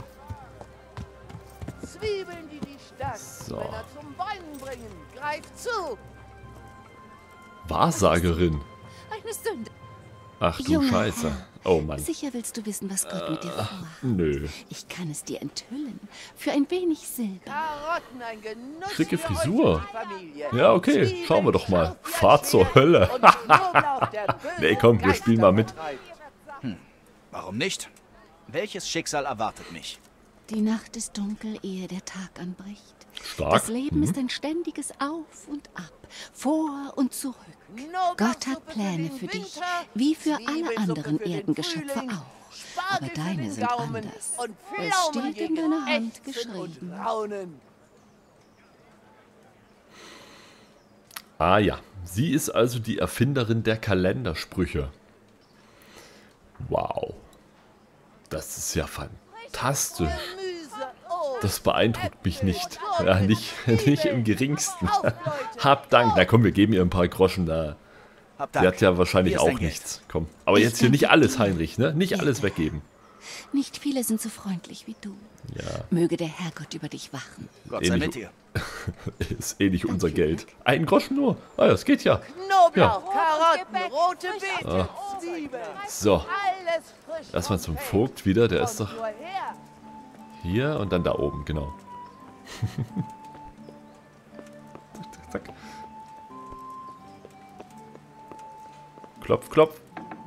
Zwiebeln, die die So. Stadtmänner zum Weinen bringen. Greift zu! Wahrsagerin. Eine Sünde. Ach du Junge. Scheiße. Oh Mann. Sicher willst du wissen, was Gott mit dir vorhat. Nö. Ich kann es dir enthüllen. Für ein wenig Silber. Karotten, ein Genuss Schicke für euch Frisur. und die Familie. Ja, okay. Zwiebeln, Schauen wir doch mal. Schaufenster Fahr zur Hölle. und Knoblauch, der böse Nee, komm, wir spielen mal mit. Geister vertreibt. Warum nicht? Welches Schicksal erwartet mich? Die Nacht ist dunkel, ehe der Tag anbricht. Stark. Das Leben Mhm. ist ein ständiges Auf und Ab, vor und zurück. Gott hat Pläne für dich, wie für alle anderen Erdengeschöpfe auch. Aber deine sind anders. Es steht in deiner Hand geschrieben. Ah ja, sie ist also die Erfinderin der Kalendersprüche. Wow. Das ist ja fantastisch. Das beeindruckt mich nicht. Ja, nicht, nicht im geringsten. Hab Dank. Na komm, wir geben ihr ein paar Groschen da. Hab Die Dank. hat ja wahrscheinlich Hier ist dein auch Geld. nichts. Komm. Aber Ich jetzt hier nicht danke alles, dir. Heinrich, ne? Nicht alles Bitte. weggeben. Nicht viele sind so freundlich wie du. Ja, Möge der Herrgott über dich wachen. Gott sei Ähnlich- mit dir. ist eh nicht unser Geld. Ein Groschen nur. Ah ja, das geht ja. Knoblauch, Karotten, rote Beete, Zwiebeln. So, Alles frisch. erstmal und zum frisch. Vogt wieder. Der ist Kommt doch nur her. hier und dann da oben, genau. zack, zack, zack. Klopf, klopf.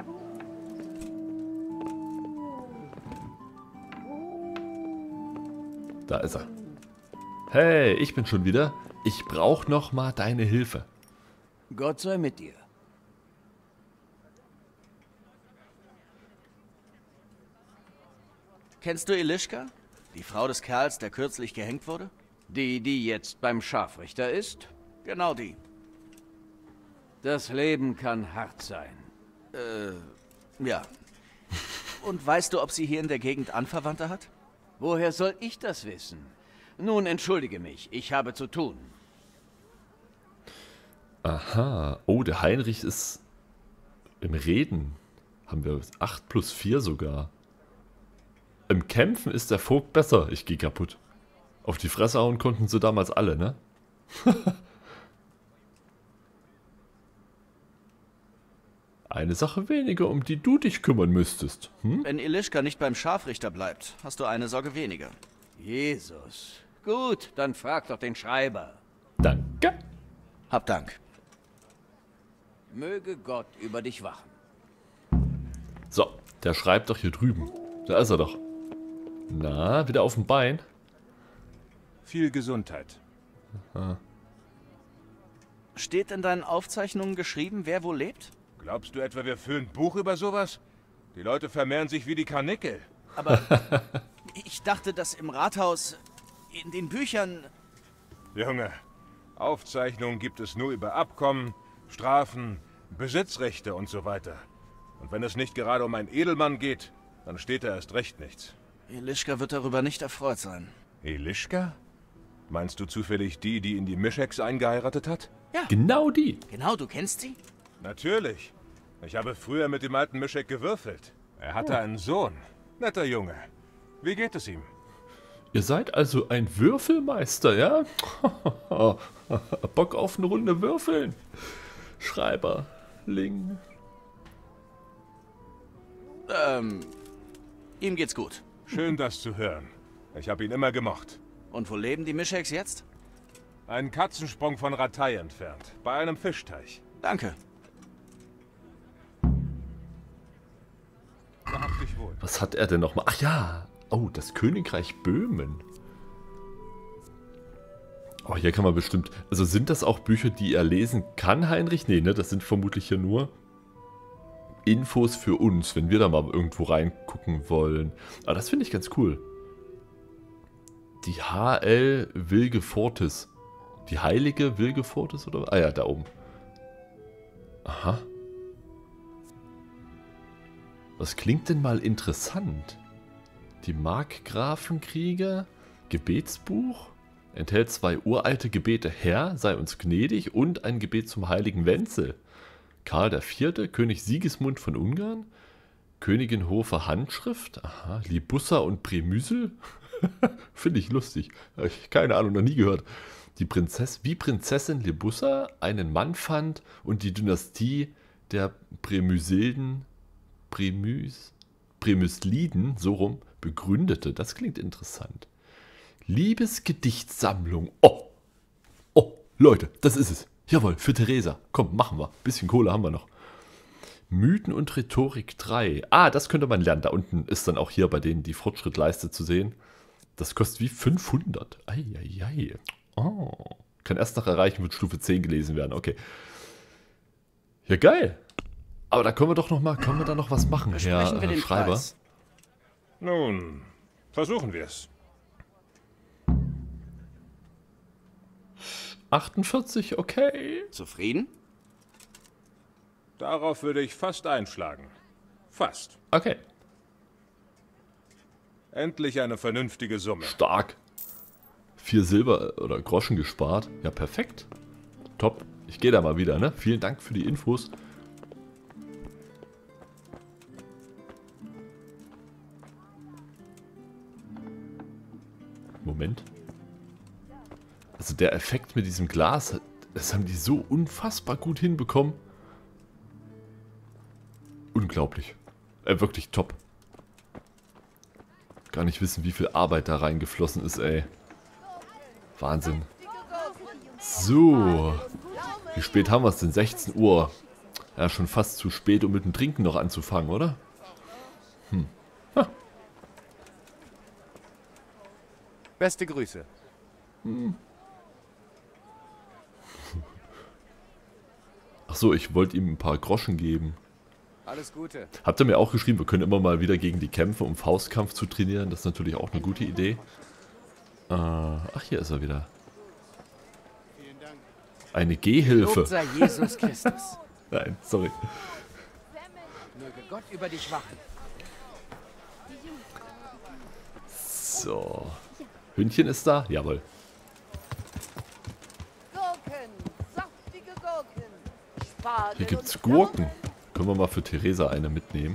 Da ist er. Hey, ich bin schon wieder. Ich brauche noch mal deine Hilfe. Gott sei mit dir. Kennst du Elischka? Die Frau des Kerls, der kürzlich gehängt wurde? Die, die jetzt beim Scharfrichter ist? Genau die. Das Leben kann hart sein. Ja. Und weißt du, ob sie hier in der Gegend Anverwandte hat? Woher soll ich das wissen? Nun, entschuldige mich, ich habe zu tun. Aha. Oh, der Heinrich ist im Reden. Haben wir acht plus vier sogar. Im Kämpfen ist der Vogt besser. Ich gehe kaputt. Auf die Fresse hauen konnten sie damals alle, ne? Eine Sache weniger, um die du dich kümmern müsstest. Hm? Wenn Elischka nicht beim Scharfrichter bleibt, hast du eine Sorge weniger. Jesus. Gut, dann frag doch den Schreiber. Danke. Hab Dank. Möge Gott über dich wachen. So, der schreibt doch hier drüben. Da ist er doch. Na, wieder auf dem Bein. Viel Gesundheit. Steht in deinen Aufzeichnungen geschrieben, wer wo lebt? Glaubst du etwa, wir führen ein Buch über sowas? Die Leute vermehren sich wie die Karnickel. Aber ich dachte, dass im Rathaus, in den Büchern... Junge, Aufzeichnungen gibt es nur über Abkommen, Strafen, Besitzrechte und so weiter. Und wenn es nicht gerade um einen Edelmann geht, dann steht da erst recht nichts. Elischka wird darüber nicht erfreut sein. Elischka? Meinst du zufällig die, die in die Mischeks eingeheiratet hat? Genau die. Genau, du kennst sie? Natürlich. Ich habe früher mit dem alten Mischek gewürfelt. Er hatte einen Sohn. Netter Junge. Wie geht es ihm? Ihr seid also ein Würfelmeister, ja? Bock auf eine Runde Würfeln. Schreiber, Ling. Ähm, ihm geht's gut. Schön, das zu hören. Ich habe ihn immer gemocht. Und wo leben die Mischeks jetzt? Einen Katzensprung von Ratay entfernt. Bei einem Fischteich. Danke. Hab dich wohl. Was hat er denn nochmal? Ach ja. Oh, das Königreich Böhmen. Oh, hier kann man bestimmt... Also sind das auch Bücher, die er lesen kann, Heinrich? Nee, ne? Das sind vermutlich hier nur Infos für uns, wenn wir da mal irgendwo reingucken wollen. Aber das finde ich ganz cool. Die H L Wilgefortis. Die heilige Wilgefortis, oder? Ah ja, da oben. Aha. Was klingt denn mal interessant? Die Markgrafenkriege, Gebetsbuch, enthält zwei uralte Gebete. Herr, sei uns gnädig und ein Gebet zum heiligen Wenzel. Karl der Vierte, König Sigismund von Ungarn, Königin Hofer Handschrift, aha, Libussa und Premüsel, finde ich lustig, habe ich keine Ahnung, noch nie gehört. Die Prinzess, wie Prinzessin Libussa einen Mann fand und die Dynastie der Premüsilden, Premüs, Premüsliden, so rum, begründete. Das klingt interessant. Liebesgedichtsammlung. Oh, oh, Leute, das ist es. Jawohl, für Theresa. Komm, machen wir. Bisschen Kohle haben wir noch. Mythen und Rhetorik drei. Ah, das könnte man lernen. Da unten ist dann auch hier bei denen die Fortschrittleiste zu sehen. Das kostet wie fünfhundert. Eieiei. Oh. Kann erst noch erreichen, wird Stufe zehn gelesen werden. Okay. Ja, geil. Aber da können wir doch noch mal, können wir da noch was machen, Herr wir den Schreiber? Preis. Nun, versuchen wir es. achtundvierzig, okay. Zufrieden? Darauf würde ich fast einschlagen. Fast. Okay. Endlich eine vernünftige Summe. Stark. Vier Silber oder Groschen gespart. Ja, perfekt. Top. Ich gehe da mal wieder, ne? Vielen Dank für die Infos. Moment. Also der Effekt mit diesem Glas, das haben die so unfassbar gut hinbekommen. Unglaublich. Äh, wirklich top. Gar nicht wissen, wie viel Arbeit da reingeflossen ist, ey. Wahnsinn. So. Wie spät haben wir es denn? sechzehn Uhr. Ja, schon fast zu spät, um mit dem Trinken noch anzufangen, oder? Hm. Ha. Beste Grüße. Hm. Achso, ich wollte ihm ein paar Groschen geben. Alles Gute. Habt ihr mir auch geschrieben, wir können immer mal wieder gegen die kämpfen, um Faustkampf zu trainieren. Das ist natürlich auch eine gute Idee. Äh, ach, hier ist er wieder. Eine Gehhilfe. Lob sei Jesus Christus. Nein, sorry. Möge Gott über dich wachen. So. Hündchen ist da? Jawohl. Gurken, saftige Gurken. Spargel Hier gibt's und Gurken. Können wir mal für Theresa eine mitnehmen.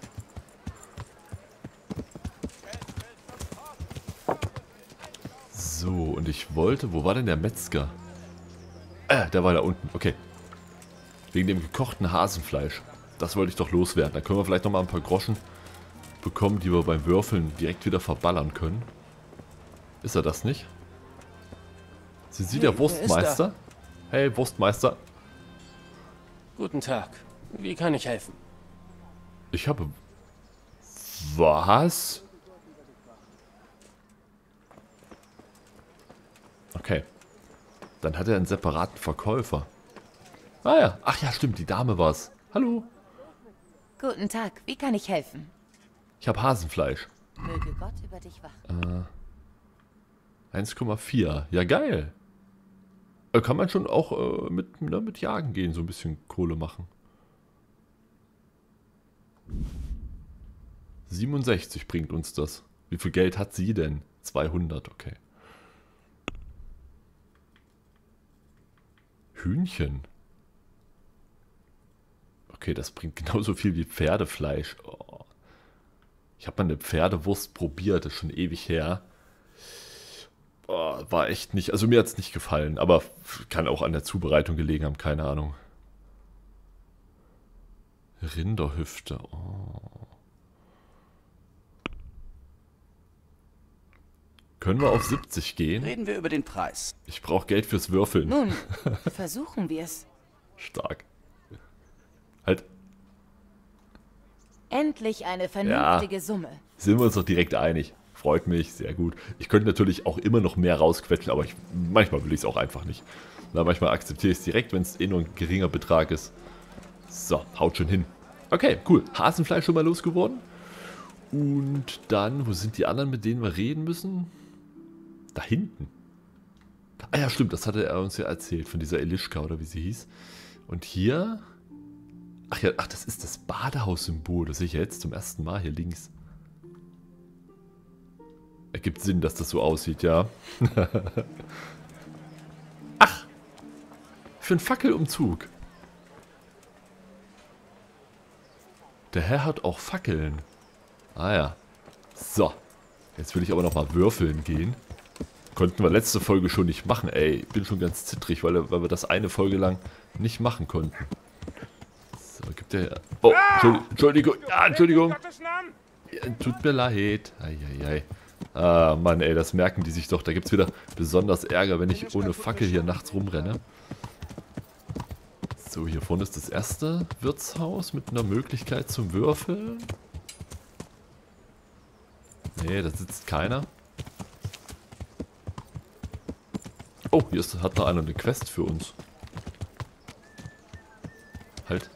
So, und ich wollte... Wo war denn der Metzger? Äh, der war da unten. Okay. Wegen dem gekochten Hasenfleisch. Das wollte ich doch loswerden. Da können wir vielleicht nochmal ein paar Groschen bekommen, die wir beim Würfeln direkt wieder verballern können. Ist er das nicht? Sind Sie Hey, der wer Wurstmeister? Hey, Wurstmeister. Guten Tag. Wie kann ich helfen? Ich habe... Was? Okay. Dann hat er einen separaten Verkäufer. Ah ja. Ach ja, stimmt. Die Dame war's. Hallo. Guten Tag, wie kann ich helfen? Ich habe Hasenfleisch. Möge Gott über dich wachen. Äh, eins Komma vier. Ja, geil. Äh, kann man schon auch äh, mit, ne, mit Jagen gehen, so ein bisschen Kohle machen. siebenundsechzig bringt uns das. Wie viel Geld hat sie denn? zweihundert, okay. Hühnchen. Okay, das bringt genauso viel wie Pferdefleisch. Oh. Ich habe mal eine Pferdewurst probiert, das ist schon ewig her. Oh, war echt nicht, also mir hat es nicht gefallen, aber kann auch an der Zubereitung gelegen haben, keine Ahnung. Rinderhüfte, oh. Können wir auf siebzig gehen? Reden wir über den Preis. Ich brauche Geld fürs Würfeln. Nun, versuchen wir es. Stark. Halt. Endlich eine vernünftige Ja. Summe. Sind wir uns doch direkt einig. Freut mich, sehr gut. Ich könnte natürlich auch immer noch mehr rausquetschen, aber ich, manchmal will ich es auch einfach nicht. Na, manchmal akzeptiere ich es direkt, wenn es eh nur ein geringer Betrag ist. So, haut schon hin. Okay, cool. Hasenfleisch schon mal losgeworden. Und dann, wo sind die anderen, mit denen wir reden müssen? Da hinten. Ah ja, stimmt, das hatte er uns ja erzählt, von dieser Elischka oder wie sie hieß. Und hier... Ach ja, ach, das ist das Badehaus-Symbol. Das sehe ich ja jetzt zum ersten Mal hier links. Ergibt Sinn, dass das so aussieht, ja. Ach! Für einen Fackelumzug. Der Herr hat auch Fackeln. Ah ja. So. Jetzt will ich aber noch mal würfeln gehen. Konnten wir letzte Folge schon nicht machen, ey. Ich bin schon ganz zittrig, weil, weil wir das eine Folge lang nicht machen konnten. So, gibt der... Oh, Entschuldigung. Ja, Entschuldigung. Ja, tut mir leid. Eieiei. Ah, Mann, ey, das merken die sich doch. Da gibt es wieder besonders Ärger, wenn ich ohne Fackel hier nachts rumrenne. So, hier vorne ist das erste Wirtshaus mit einer Möglichkeit zum Würfeln. Nee, da sitzt keiner. Oh, hier ist, hat da einer eine Quest für uns. Halt.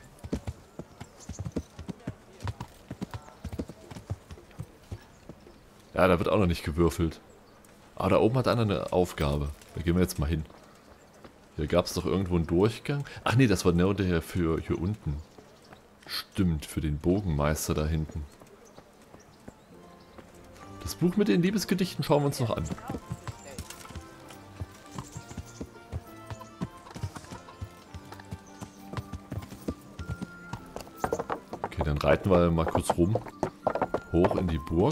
Ja, da wird auch noch nicht gewürfelt. Ah, da oben hat einer eine Aufgabe. Da gehen wir jetzt mal hin. Hier gab es doch irgendwo einen Durchgang. Ach nee, das war nur der für hier unten. Stimmt, für den Bogenmeister da hinten. Das Buch mit den Liebesgedichten schauen wir uns noch an. Okay, dann reiten wir mal kurz rum. Hoch in die Burg.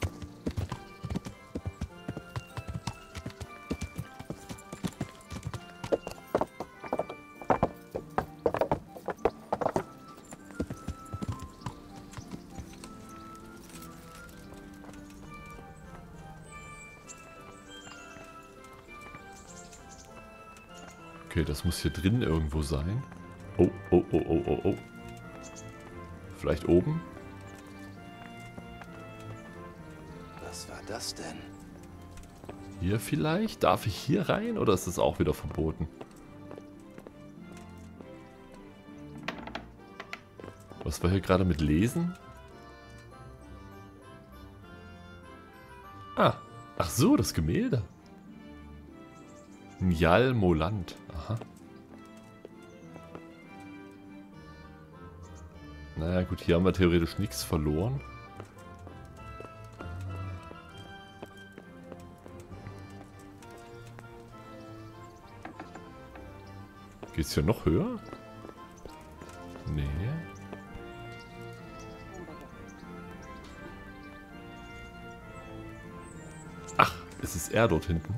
Okay, das muss hier drin irgendwo sein. Oh, oh, oh, oh, oh, oh. Vielleicht oben? Was war das denn? Hier vielleicht? Darf ich hier rein oder ist das auch wieder verboten? Was war hier gerade mit Lesen? Ah, ach so, das Gemälde. Njal Moland. Aha. Naja gut, hier haben wir theoretisch nichts verloren. Geht's hier noch höher? Nee. Ach, es ist er dort hinten.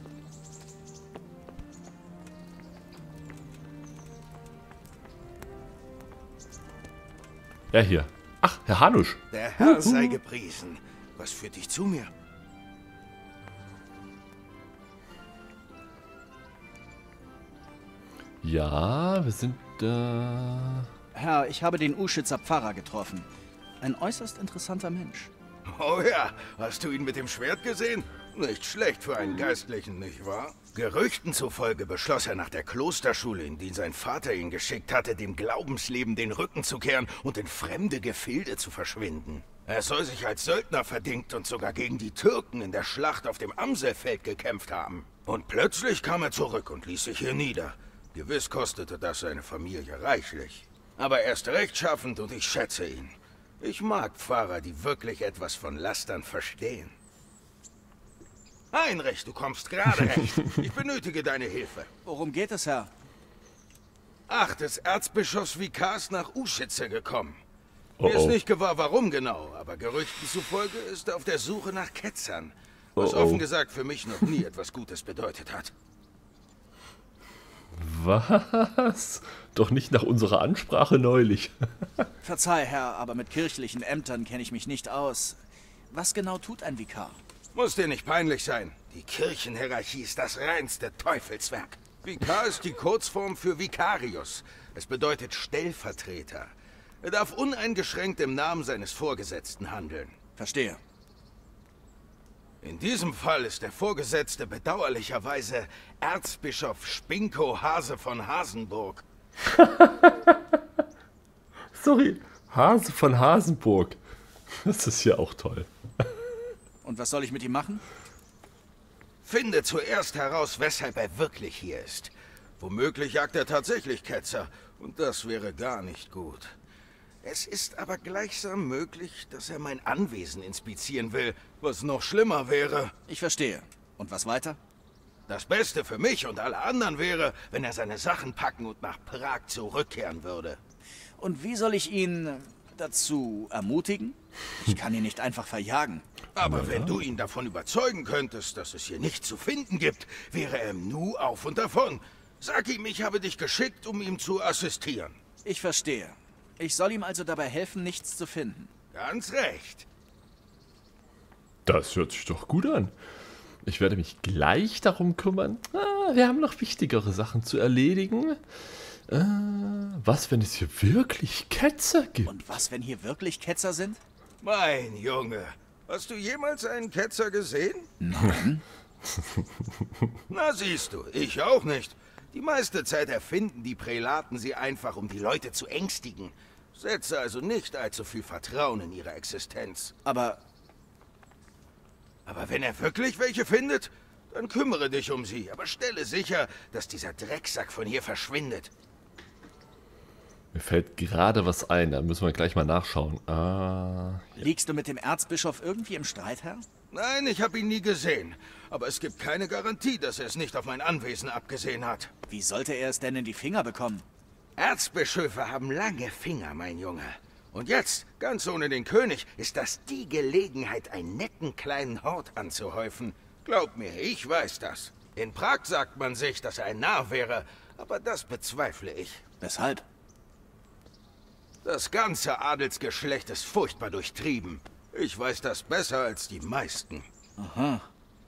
Ja, hier. Ach, Herr Hanusch. Der Herr sei gepriesen. Was führt dich zu mir? Ja, wir sind äh... Herr, ich habe den Uschitzer Pfarrer getroffen. Ein äußerst interessanter Mensch. Oh ja, hast du ihn mit dem Schwert gesehen? Nicht schlecht für einen Geistlichen, nicht wahr? Gerüchten zufolge beschloss er nach der Klosterschule, in die sein Vater ihn geschickt hatte, dem Glaubensleben den Rücken zu kehren und in fremde Gefilde zu verschwinden. Er soll sich als Söldner verdingt und sogar gegen die Türken in der Schlacht auf dem Amselfeld gekämpft haben. Und plötzlich kam er zurück und ließ sich hier nieder. Gewiss kostete das seine Familie reichlich. Aber er ist rechtschaffend und ich schätze ihn. Ich mag Pfarrer, die wirklich etwas von Lastern verstehen. Heinrich, du kommst gerade recht. Ich benötige deine Hilfe. Worum geht es, Herr? Ach, des Erzbischofs Vikar ist nach Uschitze gekommen. Oh, Mir ist oh. nicht gewahr, warum genau, aber Gerüchten zufolge ist er auf der Suche nach Ketzern. Was Oh, oh. offen gesagt für mich noch nie etwas Gutes bedeutet hat. Was? Doch nicht nach unserer Ansprache neulich. Verzeih, Herr, aber mit kirchlichen Ämtern kenne ich mich nicht aus. Was genau tut ein Vikar? Muss dir nicht peinlich sein. Die Kirchenhierarchie ist das reinste Teufelswerk. Vikar ist die Kurzform für Vicarius. Es bedeutet Stellvertreter. Er darf uneingeschränkt im Namen seines Vorgesetzten handeln. Verstehe. In diesem Fall ist der Vorgesetzte bedauerlicherweise Erzbischof Spinko Hase von Hasenburg. Sorry, Hase von Hasenburg. Das ist ja auch toll. Und was soll ich mit ihm machen? Finde zuerst heraus, weshalb er wirklich hier ist. Womöglich jagt er tatsächlich Ketzer. Und das wäre gar nicht gut. Es ist aber gleichsam möglich, dass er mein Anwesen inspizieren will, was noch schlimmer wäre. Ich verstehe. Und was weiter? Das Beste für mich und alle anderen wäre, wenn er seine Sachen packen und nach Prag zurückkehren würde. Und wie soll ich ihn dazu ermutigen? Ich kann ihn nicht einfach verjagen. Aber wenn du ihn davon überzeugen könntest, dass es hier nichts zu finden gibt, wäre er im Nu auf und davon. Sag ihm, ich habe dich geschickt, um ihm zu assistieren. Ich verstehe. Ich soll ihm also dabei helfen, nichts zu finden. Ganz recht. Das hört sich doch gut an. Ich werde mich gleich darum kümmern. Ah, wir haben noch wichtigere Sachen zu erledigen. Äh, was, wenn es hier wirklich Ketzer gibt? Und was, wenn hier wirklich Ketzer sind? Mein Junge, hast du jemals einen Ketzer gesehen? Nein. Na siehst du, ich auch nicht. Die meiste Zeit erfinden die Prälaten sie einfach, um die Leute zu ängstigen. Setze also nicht allzu viel Vertrauen in ihre Existenz. Aber... Aber wenn er wirklich welche findet, dann kümmere dich um sie. Aber stelle sicher, dass dieser Drecksack von hier verschwindet. Mir fällt gerade was ein, da müssen wir gleich mal nachschauen. Ah, ja. Liegst du mit dem Erzbischof irgendwie im Streit, Herr? Nein, ich habe ihn nie gesehen. Aber es gibt keine Garantie, dass er es nicht auf mein Anwesen abgesehen hat. Wie sollte er es denn in die Finger bekommen? Erzbischöfe haben lange Finger, mein Junge. Und jetzt, ganz ohne den König, ist das die Gelegenheit, einen netten kleinen Hort anzuhäufen. Glaub mir, ich weiß das. In Prag sagt man sich, dass er ein Narr wäre, aber das bezweifle ich. Weshalb? Das ganze Adelsgeschlecht ist furchtbar durchtrieben. Ich weiß das besser als die meisten. Aha.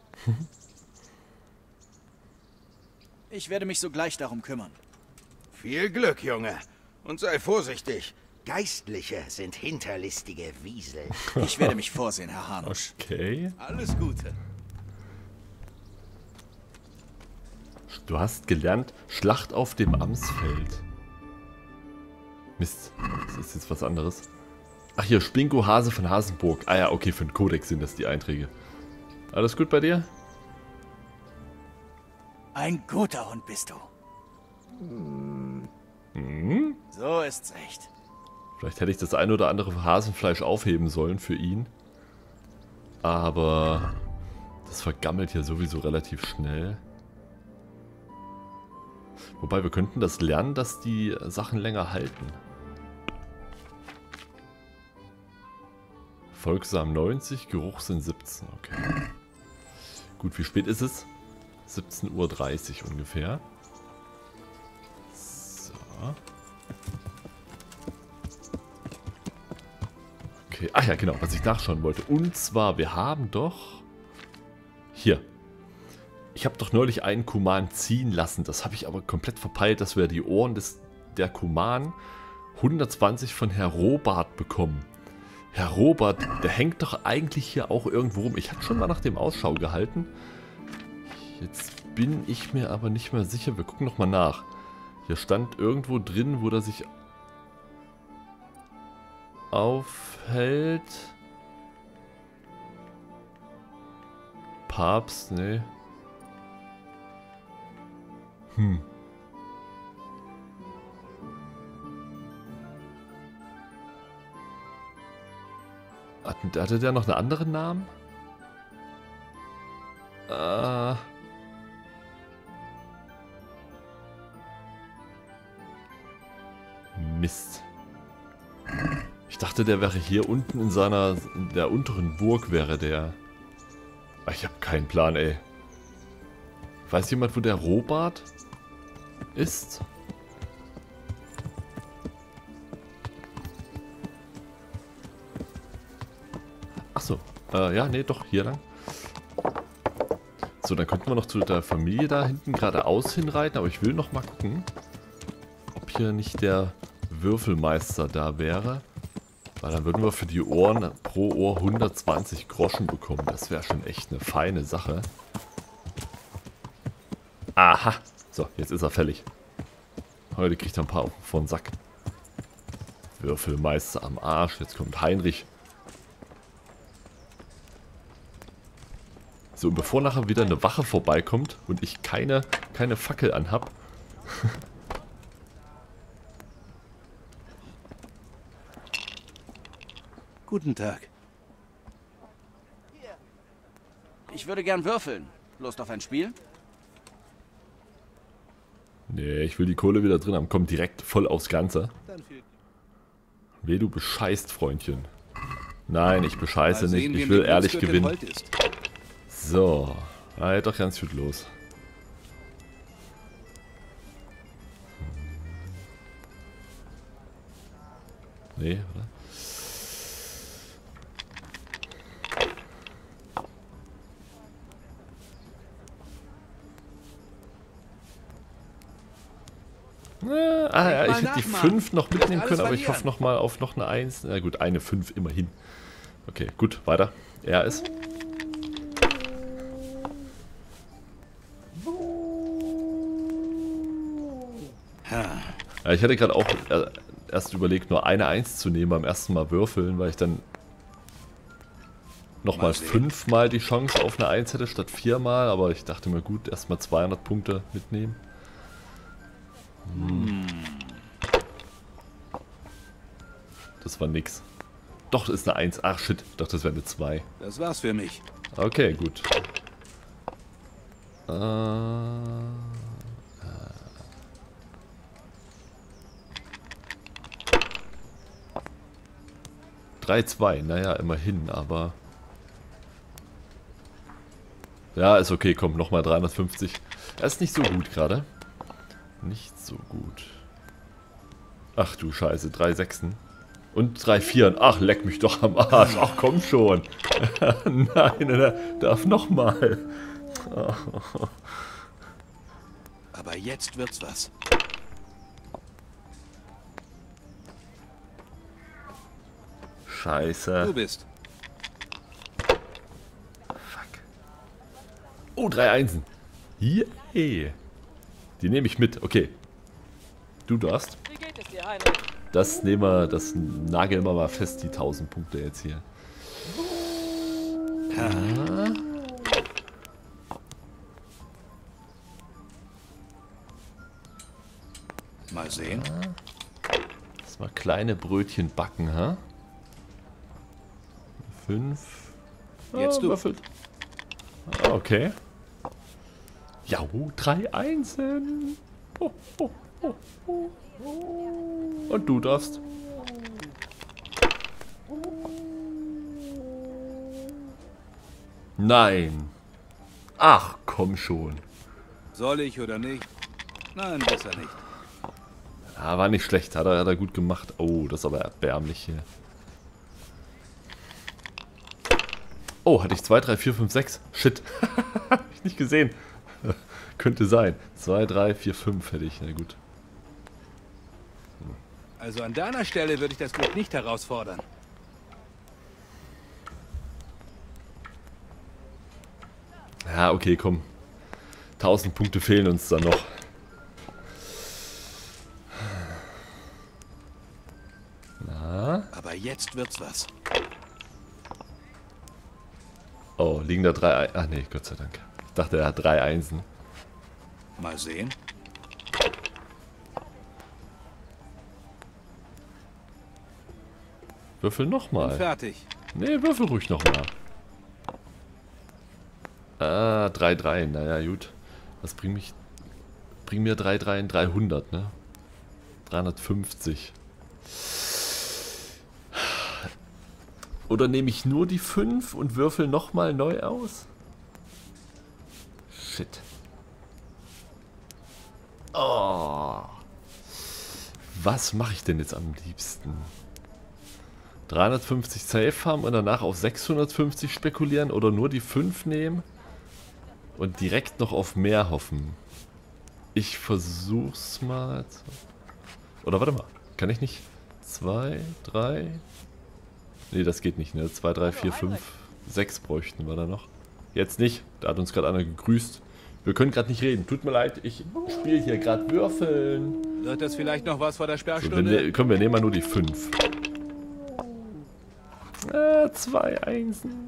Ich werde mich sogleich darum kümmern. Viel Glück, Junge. Und sei vorsichtig. Geistliche sind hinterlistige Wiesel. Ich werde mich vorsehen, Herr Hanusch. Okay. Alles Gute. Du hast gelernt, Schlacht auf dem Amsfeld. Mist, das ist jetzt was anderes. Ach hier, Spinko Hase von Hasenburg. Ah ja, okay, für den Kodex sind das die Einträge. Alles gut bei dir? Ein guter Hund bist du. Hm? So ist's echt. Vielleicht hätte ich das ein oder andere Hasenfleisch aufheben sollen für ihn. Aber das vergammelt hier sowieso relativ schnell. Wobei, wir könnten das lernen, dass die Sachen länger halten. Folgsam neunzig, Geruchssinn siebzehn. Okay. Gut, wie spät ist es? siebzehn Uhr dreißig ungefähr. So. Okay, ach ja, genau, was ich nachschauen wollte. Und zwar, wir haben doch... Hier. Ich habe doch neulich einen Kuman ziehen lassen. Das habe ich aber komplett verpeilt, dass wir die Ohren des, der Kuman hundertzwanzig von Herr Robart bekommen. Herr Robart, der hängt doch eigentlich hier auch irgendwo rum. Ich habe schon mal nach dem Ausschau gehalten. Jetzt bin ich mir aber nicht mehr sicher. Wir gucken nochmal nach. Hier stand irgendwo drin, wo der sich aufhält. Papst, nee. Hm. Hatte, hatte der noch einen anderen Namen? Äh... Mist. Ich dachte, der wäre hier unten in seiner, in der unteren Burg wäre der. Ich habe keinen Plan, ey. Weiß jemand, wo der Robart ist? Achso, äh, ja, nee, doch, hier lang. So, dann könnten wir noch zu der Familie da hinten geradeaus hinreiten, aber ich will noch mal gucken, ob hier nicht der Würfelmeister da wäre. Weil dann würden wir für die Ohren pro Ohr hundertzwanzig Groschen bekommen. Das wäre schon echt eine feine Sache. Aha. So, jetzt ist er fällig. Heute kriegt er ein paar von Sack. Würfelmeister am Arsch. Jetzt kommt Heinrich. So, und bevor nachher wieder eine Wache vorbeikommt und ich keine, keine Fackel anhab. Guten Tag. Ich würde gern würfeln. Lust auf ein Spiel? Nee, ich will die Kohle wieder drin haben. Komm direkt voll aufs Ganze. Weh, du bescheißt, Freundchen. Nein, ich bescheiße nicht. Ich will ehrlich gewinnen. So. Ah, doch ganz gut los. Nee, oder? Ah, ja, ich hätte die fünf noch mitnehmen können, aber ich hoffe nochmal auf noch eine eins. Na gut, eine fünf immerhin. Okay, gut, weiter. Er ist. Ja, ich hatte gerade auch erst überlegt, nur eine Eins zu nehmen beim ersten Mal würfeln, weil ich dann nochmal fünfmal die Chance auf eine Eins hätte statt viermal, aber ich dachte mir, gut, erstmal zweihundert Punkte mitnehmen. Hm. Das war nix. Doch, das ist eine Eins. Ach shit, ich dachte, das wäre eine zwei. Das war's für mich. Okay, gut. Äh, drei zwei, naja, immerhin, aber... Ja, ist okay, komm, nochmal dreihundertfünfzig. Er ist nicht so gut gerade. Nicht so gut. Ach du Scheiße, drei Sechsen. Und drei Vieren. Ach, leck mich doch am Arsch. Ach, komm schon. Nein, er darf nochmal. Oh. Aber jetzt wird's was. Scheiße. Du bist. Fuck. Oh, drei Einsen. Yay. Die nehme ich mit. Okay. Du darfst. Wie geht es dir, Heinrich? Das nehmen wir, das nageln wir mal fest, die tausend Punkte jetzt hier. Ja. Mal sehen. Lass mal kleine Brötchen backen, ha? Fünf. Jetzt ah, du. Würfelt. Ah, okay. Ja, drei Einsen. Oh, oh, oh, oh. Und du darfst. Nein. Ach, komm schon. Soll ich oder nicht? Nein, besser nicht. Ja, war nicht schlecht. Hat er, hat er gut gemacht. Oh, das ist aber erbärmlich hier. Oh, hatte ich zwei, drei, vier, fünf, sechs. Shit. Hab ich nicht gesehen. Könnte sein. zwei, drei, vier, fünf hätte ich. Na gut. Also an deiner Stelle würde ich das Glück nicht herausfordern. Ja, okay, komm. tausend Punkte fehlen uns dann noch. Na? Aber jetzt wird's was. Oh, liegen da drei... Ach nee, Gott sei Dank. Ich dachte, er hat drei Einsen. Mal sehen. Würfel nochmal. Fertig. Nee, würfel ruhig nochmal. Ah, drei drei. Naja, gut. Was bringt mich... Bring mir drei drei in dreihundert, ne? dreihundertfünfzig. Oder nehme ich nur die fünf und würfel nochmal neu aus? Shit. Oh. Was mache ich denn jetzt am liebsten? dreihundertfünfzig Safe haben und danach auf sechshundertfünfzig spekulieren oder nur die fünf nehmen und direkt noch auf mehr hoffen. Ich versuch's mal. Oder warte mal, kann ich nicht? zwei, drei... Ne, das geht nicht, ne? zwei, drei, vier, fünf, sechs bräuchten wir da noch. Jetzt nicht, da hat uns gerade einer gegrüßt. Wir können gerade nicht reden, tut mir leid, ich spiele hier gerade Würfeln. Wird das vielleicht noch was vor der So, Sperrstunde? wir ne komm, wir nehmen mal nur die fünf. Ah, zwei Einsen.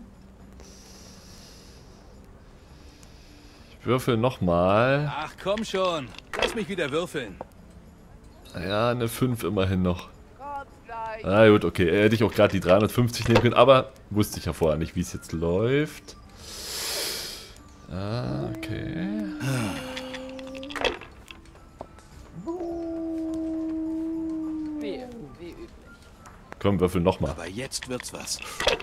Ich würfel nochmal. Ach komm schon, lass mich wieder würfeln. Ja, eine fünf immerhin noch. Ah gut, okay, hätte ich auch gerade die dreihundertfünfzig nehmen können, aber wusste ich ja vorher nicht, wie es jetzt läuft. Ah, okay. Wie, wie üblich. Komm, würfel nochmal. Aber jetzt wird's was.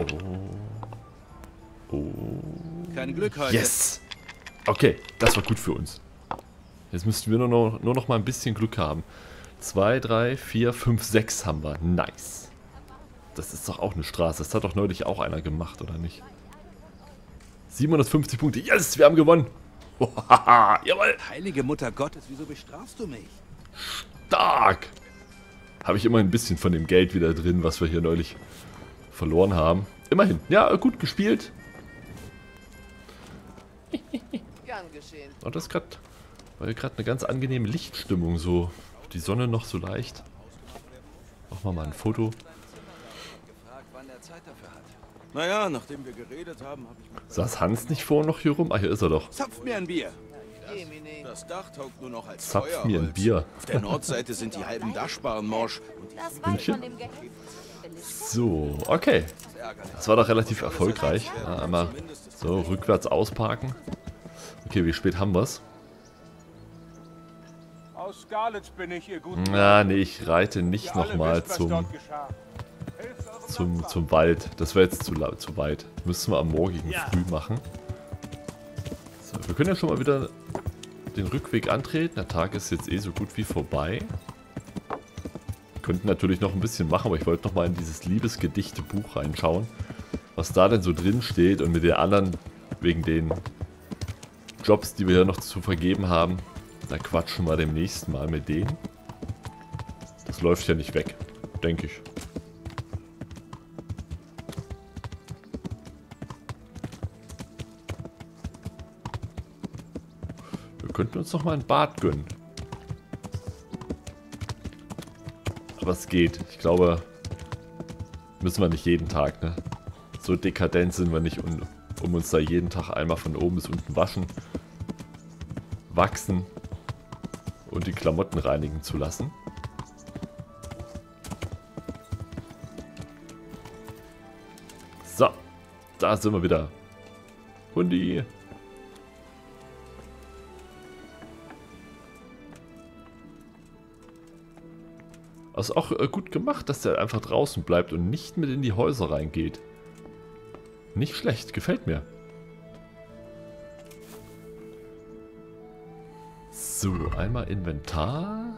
Oh. Oh. Kein Glück heute. Yes! Okay, das war gut für uns. Jetzt müssten wir nur noch, nur noch mal ein bisschen Glück haben. zwei, drei, vier, fünf, sechs haben wir. Nice. Das ist doch auch eine Straße. Das hat doch neulich auch einer gemacht, oder nicht? siebenhundertfünfzig Punkte. Yes, wir haben gewonnen. Jawohl. Heilige Mutter Gottes, wieso bestrafst du mich? Stark. Habe ich immer ein bisschen von dem Geld wieder drin, was wir hier neulich verloren haben. Immerhin. Ja, gut gespielt. Gern geschehen. Und das ist gerade, weil gerade eine ganz angenehme Lichtstimmung so die Sonne noch so leicht. Machen wir mal ein Foto. Naja, nachdem wir geredet haben, habe ich mich... Saß Hans nicht vorhin noch hier rum? Ah, hier ist er doch. Zapf mir ein Bier. Das Dach taugt nur noch als Zapf Feuerholz. mir ein Bier. Auf der Nordseite sind die halben Dachsparren morsch. Hündchen? So, okay. Das war doch relativ erfolgreich. Ja, einmal so rückwärts ausparken. Okay, wie spät haben wir es? Aus Skalitz bin ich, ihr guten Na, nee, ich reite nicht nochmal zum, zum, zum Wald. Das wäre jetzt zu, zu weit. Müssen wir am morgigen Ja. Früh machen. So, wir können ja schon mal wieder den Rückweg antreten. Der Tag ist jetzt eh so gut wie vorbei. Wir könnten natürlich noch ein bisschen machen, aber ich wollte noch mal in dieses Liebesgedichte-Buch reinschauen. Was da denn so drin steht und mit den anderen, wegen den Jobs, die wir hier noch zu vergeben haben. Da quatschen wir demnächst mal mit denen. Das läuft ja nicht weg, denke ich. Wir könnten uns noch mal ein Bad gönnen. Aber es geht. Ich glaube, müssen wir nicht jeden Tag, ne? So dekadent sind wir nicht, um, um uns da jeden Tag einmal von oben bis unten waschen, wachsen und die Klamotten reinigen zu lassen. So, da sind wir wieder. Hundi. Also auch äh, gut gemacht, dass der einfach draußen bleibt und nicht mit in die Häuser reingeht. Nicht schlecht, gefällt mir. So, einmal Inventar.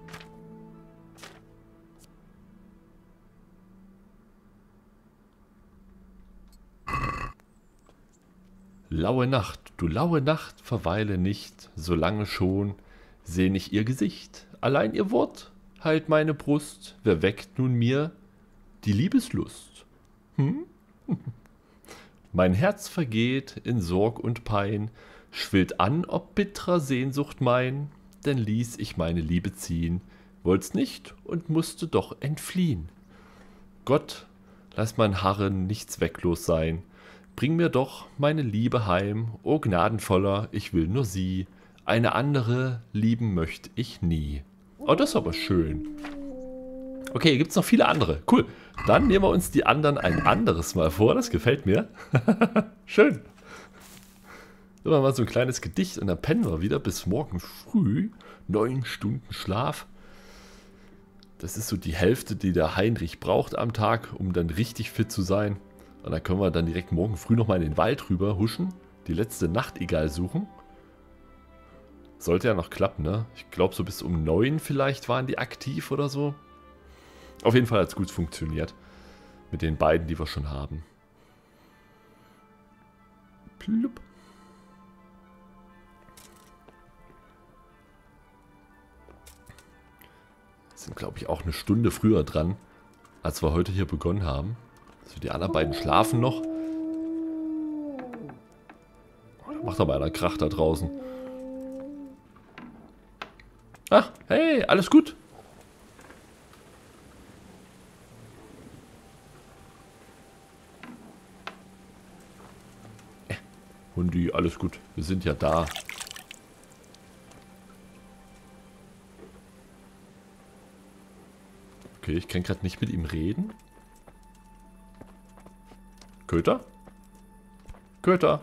Laue Nacht, du laue Nacht, verweile nicht, solange schon sehn ich ihr Gesicht. Allein ihr Wort heilt meine Brust, wer weckt nun mir die Liebeslust? Hm? Mein Herz vergeht in Sorg und Pein, schwillt an, ob bittrer Sehnsucht mein, denn ließ ich meine Liebe ziehen, wollt's nicht und musste doch entfliehen. Gott, lass mein Harren nicht zwecklos sein, bring mir doch meine Liebe heim, o Gnadenvoller, ich will nur sie, eine andere lieben möcht ich nie. Oh, das ist aber schön. Okay, hier gibt es noch viele andere. Cool. Dann nehmen wir uns die anderen ein anderes Mal vor. Das gefällt mir. Schön. Immer mal so ein kleines Gedicht und dann pennen wir wieder bis morgen früh. Neun Stunden Schlaf. Das ist so die Hälfte, die der Heinrich braucht am Tag, um dann richtig fit zu sein. Und dann können wir dann direkt morgen früh nochmal in den Wald rüber huschen. Die letzte Nachtigall suchen. Sollte ja noch klappen, ne? Ich glaube, so bis um neun vielleicht waren die aktiv oder so. Auf jeden Fall hat es gut funktioniert. Mit den beiden, die wir schon haben. Plupp. Sind, glaube ich, auch eine Stunde früher dran, als wir heute hier begonnen haben. Also die anderen beiden schlafen noch. Macht aber einer Krach da draußen. Ach, hey, alles gut. Äh, Hundi, alles gut. Wir sind ja da. Okay, ich kann gerade nicht mit ihm reden. Köter? Köter?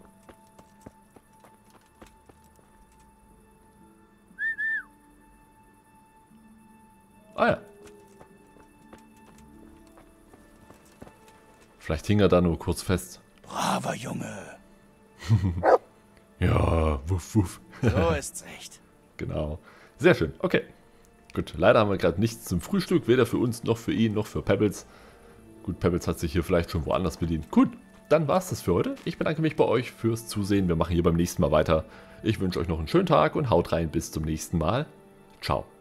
Ah ja. Vielleicht hing er da nur kurz fest. Braver Junge. Ja, wuff, wuff. So ist's echt. Genau. Sehr schön. Okay. Gut, leider haben wir gerade nichts zum Frühstück. Weder für uns, noch für ihn, noch für Pebbles. Gut, Pebbles hat sich hier vielleicht schon woanders bedient. Gut, dann war's das für heute. Ich bedanke mich bei euch fürs Zusehen. Wir machen hier beim nächsten Mal weiter. Ich wünsche euch noch einen schönen Tag und haut rein. Bis zum nächsten Mal. Ciao.